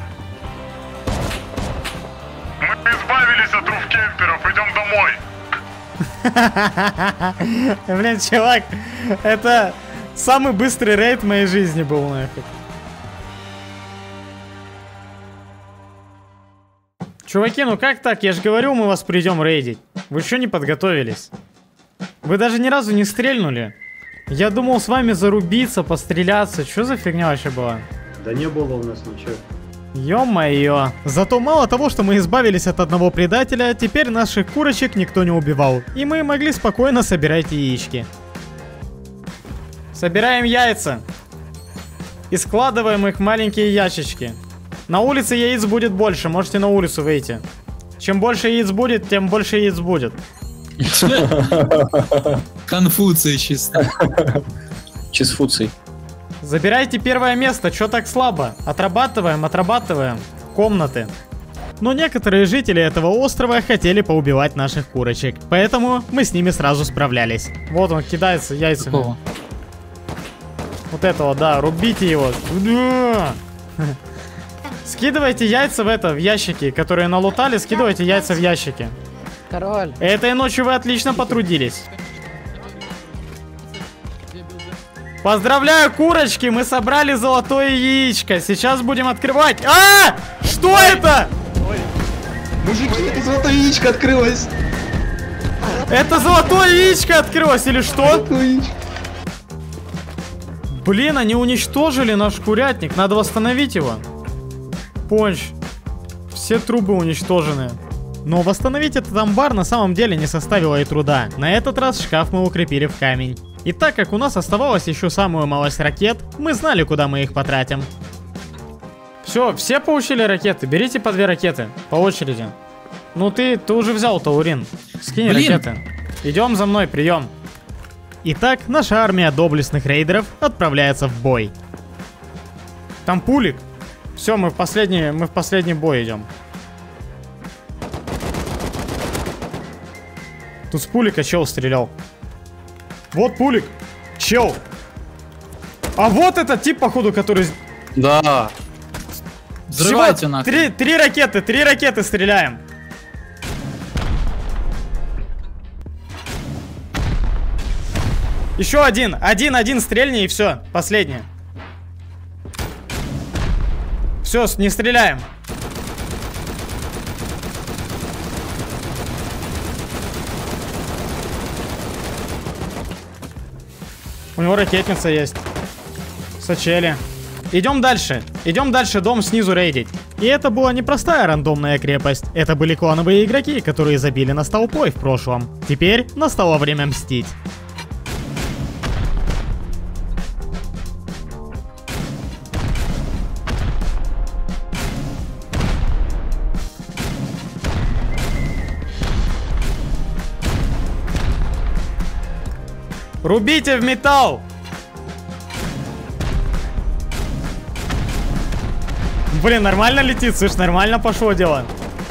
Мы избавились от руфкемперов, идем домой. Блин, чувак, это Самый быстрый рейд в моей жизни был, нафиг. Чуваки, ну как так? Я же говорю, мы вас придем рейдить. Вы еще не подготовились. Вы даже ни разу не стрельнули. Я думал с вами зарубиться, постреляться. Что за фигня вообще была? Да не было у нас ничего. Ё-моё. Зато мало того, что мы избавились от одного предателя, теперь наших курочек никто не убивал. И мы могли спокойно собирать яички. Собираем яйца. И складываем их в маленькие ящички. На улице яиц будет больше, можете на улицу выйти. Чем больше яиц будет, тем больше яиц будет. Конфуций чисто. Чисфуций. Забирайте первое место, чё так слабо? Отрабатываем, отрабатываем. Комнаты. Но некоторые жители этого острова хотели поубивать наших курочек. Поэтому мы с ними сразу справлялись. Вот он кидается яйцами. Какого? Вот этого, да, рубите его. Скидывайте яйца в ящики, которые налутали, скидывайте яйца в ящики. Король. Этой ночью вы отлично потрудились. Поздравляю, курочки, мы собрали золотое яичко. Сейчас будем открывать. А! Что это? Мужики, золотое яичко открылось. Это золотое яичко открылось или что? Блин, они уничтожили наш курятник. Надо восстановить его. Понч. Все трубы уничтожены. Но восстановить этот амбар на самом деле не составило и труда. На этот раз шкаф мы укрепили в камень. И так как у нас оставалось еще самую малость ракет, мы знали, куда мы их потратим. Все получили ракеты. Берите по 2 ракеты. По очереди. Ну ты уже взял, Таурин. Скинь ракеты. Идем за мной, прием. Итак, наша армия доблестных рейдеров отправляется в бой. Там пулик. Все, мы в последний бой идем. Тут с пулика чел стрелял. Вот пулик. Чел. А вот этот тип, походу, который... Да. Взрывайте нахуй. 3 ракеты стреляем. Еще один. Один стрельни и все. Последнее. Все, не стреляем. У него ракетница есть. Сачели. Идем дальше. Идем дальше дом снизу рейдить. И это была не простая рандомная крепость. Это были клановые игроки, которые забили нас толпой в прошлом. Теперь настало время мстить. Рубите в металл! Блин, нормально летит, слышь, нормально пошло дело.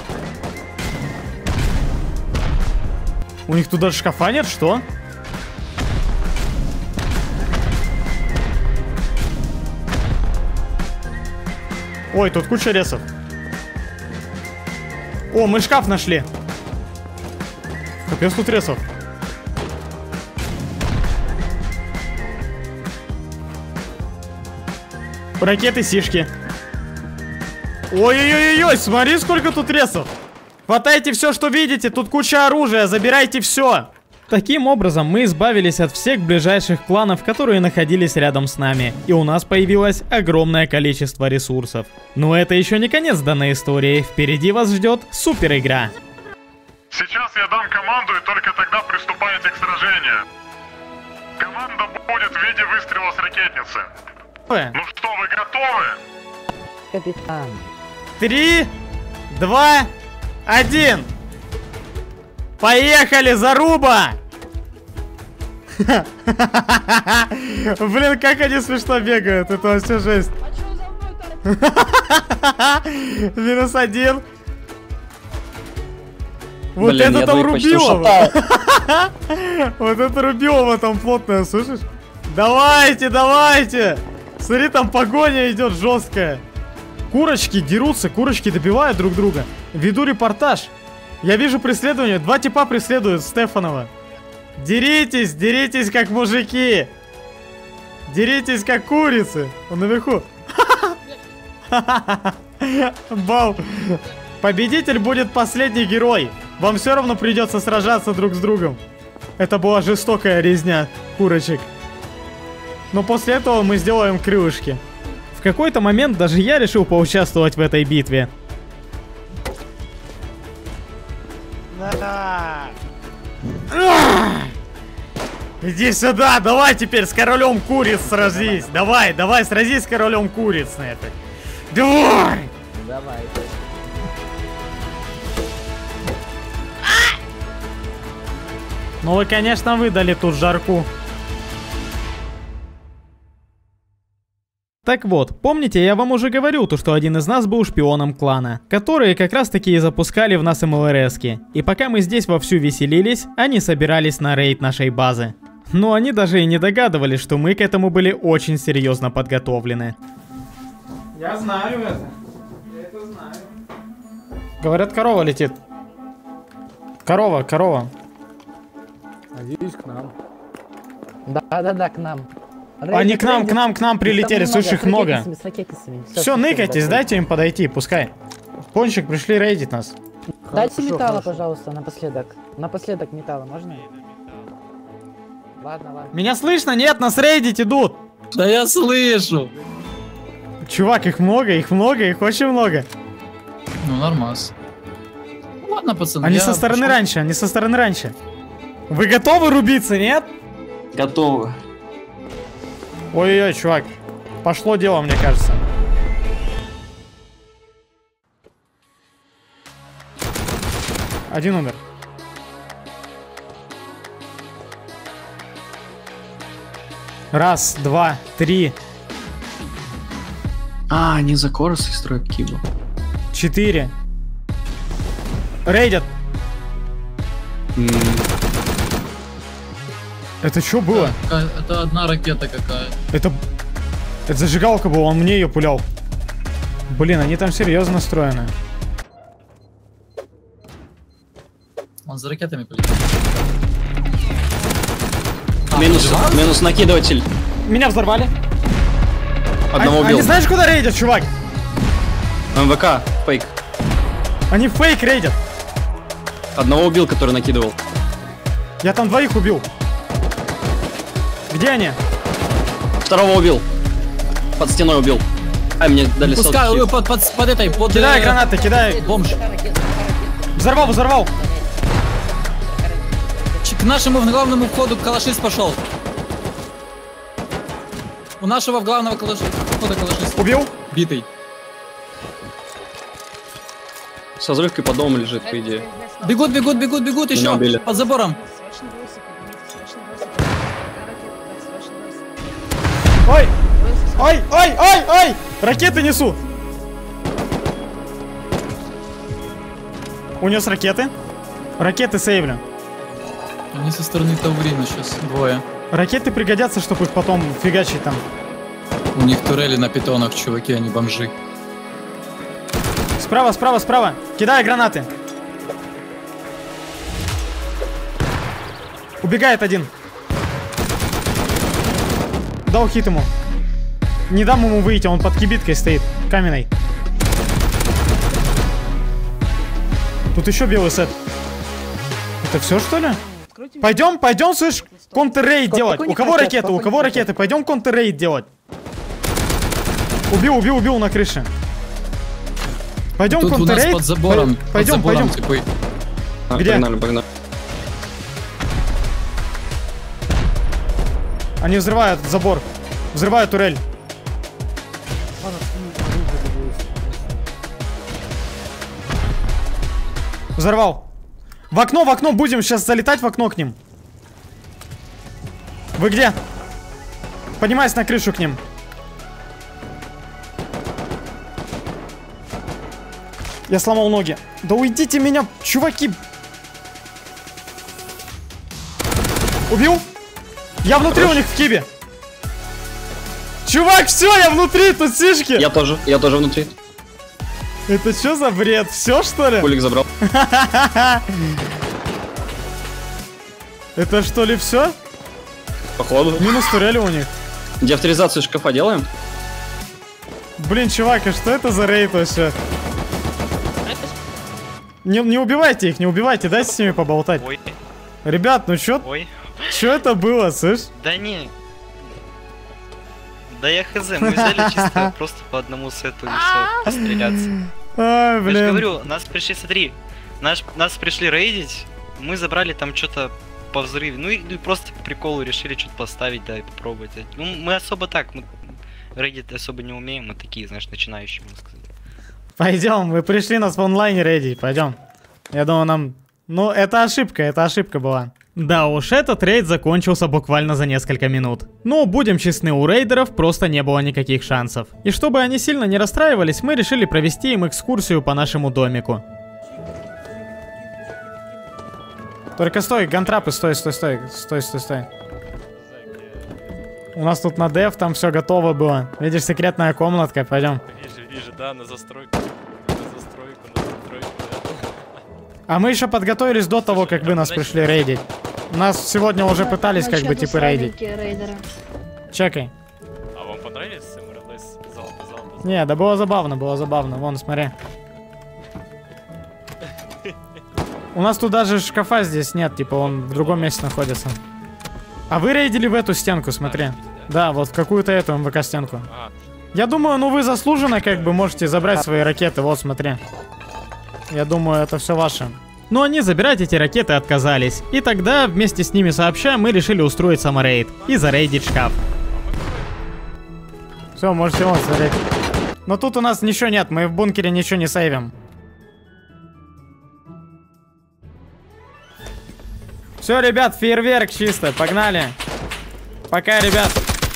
У них тут даже шкафа нет, что? Ой, тут куча ресов. О, мы шкаф нашли. Капец, тут ресов. Ракеты сишки. Ой-ой-ой-ой, смотри, сколько тут ресов. Хватайте все, что видите, тут куча оружия, забирайте все. Таким образом, мы избавились от всех ближайших кланов, которые находились рядом с нами. И у нас появилось огромное количество ресурсов. Но это еще не конец данной истории. Впереди вас ждет супер игра. Сейчас я дам команду, и только тогда приступайте к сражению. Команда будет в виде выстрела с ракетницы. Ну что, вы готовы? Капитан. 3, 2, 1. Поехали, заруба! Блин, как они смешно бегают. Это вообще жесть. -1. Вот блин, это там Рубилова. Вот это Рубилова там плотная, слышишь? Давайте, давайте. Смотри, там погоня идет жесткая. Курочки дерутся, курочки добивают друг друга. Веду репортаж. Я вижу преследование. 2 типа преследуют Стефанова. Деритесь, деритесь как мужики. Деритесь как курицы. Он наверху. Бал. Победитель будет последний герой. Вам все равно придется сражаться друг с другом. Это была жестокая резня курочек. Но после этого мы сделаем крылышки. В какой-то момент даже я решил поучаствовать в этой битве. Иди сюда, давай теперь с королем куриц сразись. Давай, сразись с королем куриц на это. Давай! Давай. Ну вы, конечно, выдали тут жарку. Так вот, помните, я вам уже говорил, что один из нас был шпионом клана, которые как раз таки и запускали в нас МЛРСки. И пока мы здесь вовсю веселились, они собирались на рейд нашей базы. Но они даже и не догадывались, что мы к этому были очень серьезно подготовлены. Я знаю это. Я это знаю. Говорят, корова летит. Корова. Надеюсь, к нам. Да, к нам. Они к нам прилетели, слышишь, их много. Все, ныкайтесь, дайте им подойти, пускай. Пончик, пришли рейдить нас. Дайте металла, пожалуйста, напоследок. Напоследок металла, можно? Ладно. Меня слышно? Нет, нас рейдить идут. Да я слышу. Чувак, их много, их очень много. Ну, нормас. Ладно, пацаны. Они со стороны раньше, Вы готовы рубиться, нет? Готовы. Ой-ой-ой, чувак. Пошло дело, мне кажется. Один умер. Раз, два, три. Они за Коросой строят кибу. 4. Рейдят. Это что было? Это одна ракета какая-то. Это зажигалка была, он мне ее пулял. Блин, они там серьезно настроены. Он за ракетами полетел. Минус накидыватель. Меня взорвали. Одного убил. Они знаешь, куда рейдят, чувак? МВК, фейк. Они фейк рейдят. Одного убил, который накидывал. Я там 2 убил. Где они? Второго убил. Под стеной убил. Мне дали пускай под этой, кидай гранаты, кидай. Бомж. Взорвал. К нашему главному входу калашист пошел. У нашего главного входа калашист. Убил? Битый. Со взрывкой под домом лежит, по идее. Бегут еще. Под забором. Ой! Ракеты несу! Унес ракеты. Ракеты сейвлю. Они со стороны Таурина сейчас, двое. Ракеты пригодятся, чтобы их потом фигачить там. У них турели на питонах, чуваки, они бомжи. Справа. Кидай гранаты. Убегает один. Дал хит ему. Не дам ему выйти, он под кибиткой стоит, каменной. Тут еще белый сет. Это все, что ли? Пойдем, слышь, контррейд делать. У кого ракеты? Пойдем контррейд делать. Убил на крыше. Пойдем контррейд. Под забором. Пойдем. Типа... Где? Погнали. Они взрывают забор. Взрывают турель. Взорвал. В окно, будем сейчас залетать в окно к ним. Вы где? Поднимайся на крышу к ним. Я сломал ноги. Да уйдите меня, чуваки. Убил? Я внутри у них в кибе. Чувак, все, я внутри, тут сишки. Я тоже внутри. Это что за бред? Все, что ли? Кулик забрал. Это что ли все? Походу. Минус турели у них. Деавторизацию шкафа делаем? Блин, чувак, а что это за рейд вообще? Не убивайте их, не убивайте, дайте с ними поболтать. Ой. Ребят, ну чё? Ой. Чё это было, слышь? Да не. Да я хз, мы взяли чисто просто по одному сету и все, постреляться. Ай, Я блин. же говорю, нас пришли, смотри, нас пришли рейдить, мы забрали там что-то по взрыву, ну и просто по приколу решили что-то поставить, да, и попробовать. Ну, мы особо так, мы рейдить особо не умеем, мы такие, знаешь, начинающие, можно сказать. Пойдем, вы пришли нас в онлайне рейдить, пойдем. Я думаю, нам... Ну, это ошибка была. Да уж, этот рейд закончился буквально за несколько минут. Но, будем честны, у рейдеров просто не было никаких шансов. И чтобы они сильно не расстраивались, мы решили провести им экскурсию по нашему домику. Только стой, гантрапы, стой. У нас тут на дев, там все готово было. Видишь, секретная комнатка, пойдем. Вижу, да, на застройку. А мы еще подготовились до того, как вы нас пришли рейдить. Нас сегодня уже пытались как бы типа рейдить. Чекай. А вам понравились МРЛС? Зал? Не, да было забавно. Вон, смотри. У нас тут даже шкафа здесь нет, типа он в другом месте находится. А вы рейдили в эту стенку, смотри. Да, вот в какую-то эту МВК-стенку. Я думаю, ну вы заслуженно как бы можете забрать свои ракеты, вот смотри. Я думаю, это все ваше. Но они забирать эти ракеты отказались. И тогда вместе с ними сообща мы решили устроить саморейд и зарейдить шкаф. Все, можете вон смотреть. Но тут у нас ничего нет, мы в бункере ничего не сейвим. Все, ребят, фейерверк чисто, погнали. Пока, ребят.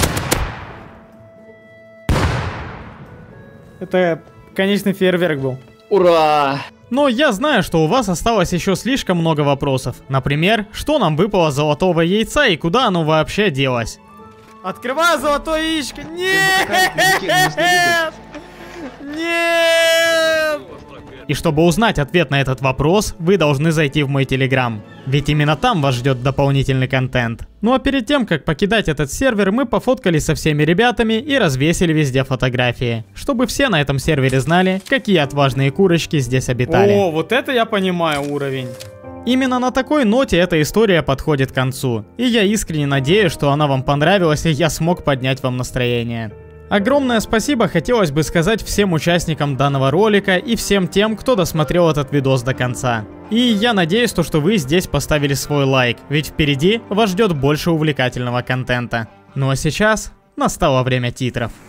Это конечный фейерверк был. Ура! Но я знаю, что у вас осталось еще слишком много вопросов. Например, что нам выпало золотого яйца и куда оно вообще делось? Открываю золотое яичко! Нет! Нет! И чтобы узнать ответ на этот вопрос, вы должны зайти в мой телеграм. Ведь именно там вас ждет дополнительный контент. Ну а перед тем, как покидать этот сервер, мы пофоткались со всеми ребятами и развесили везде фотографии. Чтобы все на этом сервере знали, какие отважные курочки здесь обитали. О, вот это я понимаю уровень. Именно на такой ноте эта история подходит к концу. И я искренне надеюсь, что она вам понравилась и я смог поднять вам настроение. Огромное спасибо хотелось бы сказать всем участникам данного ролика и всем тем, кто досмотрел этот видос до конца. И я надеюсь, что вы здесь поставили свой лайк, ведь впереди вас ждет больше увлекательного контента. Ну а сейчас настало время титров.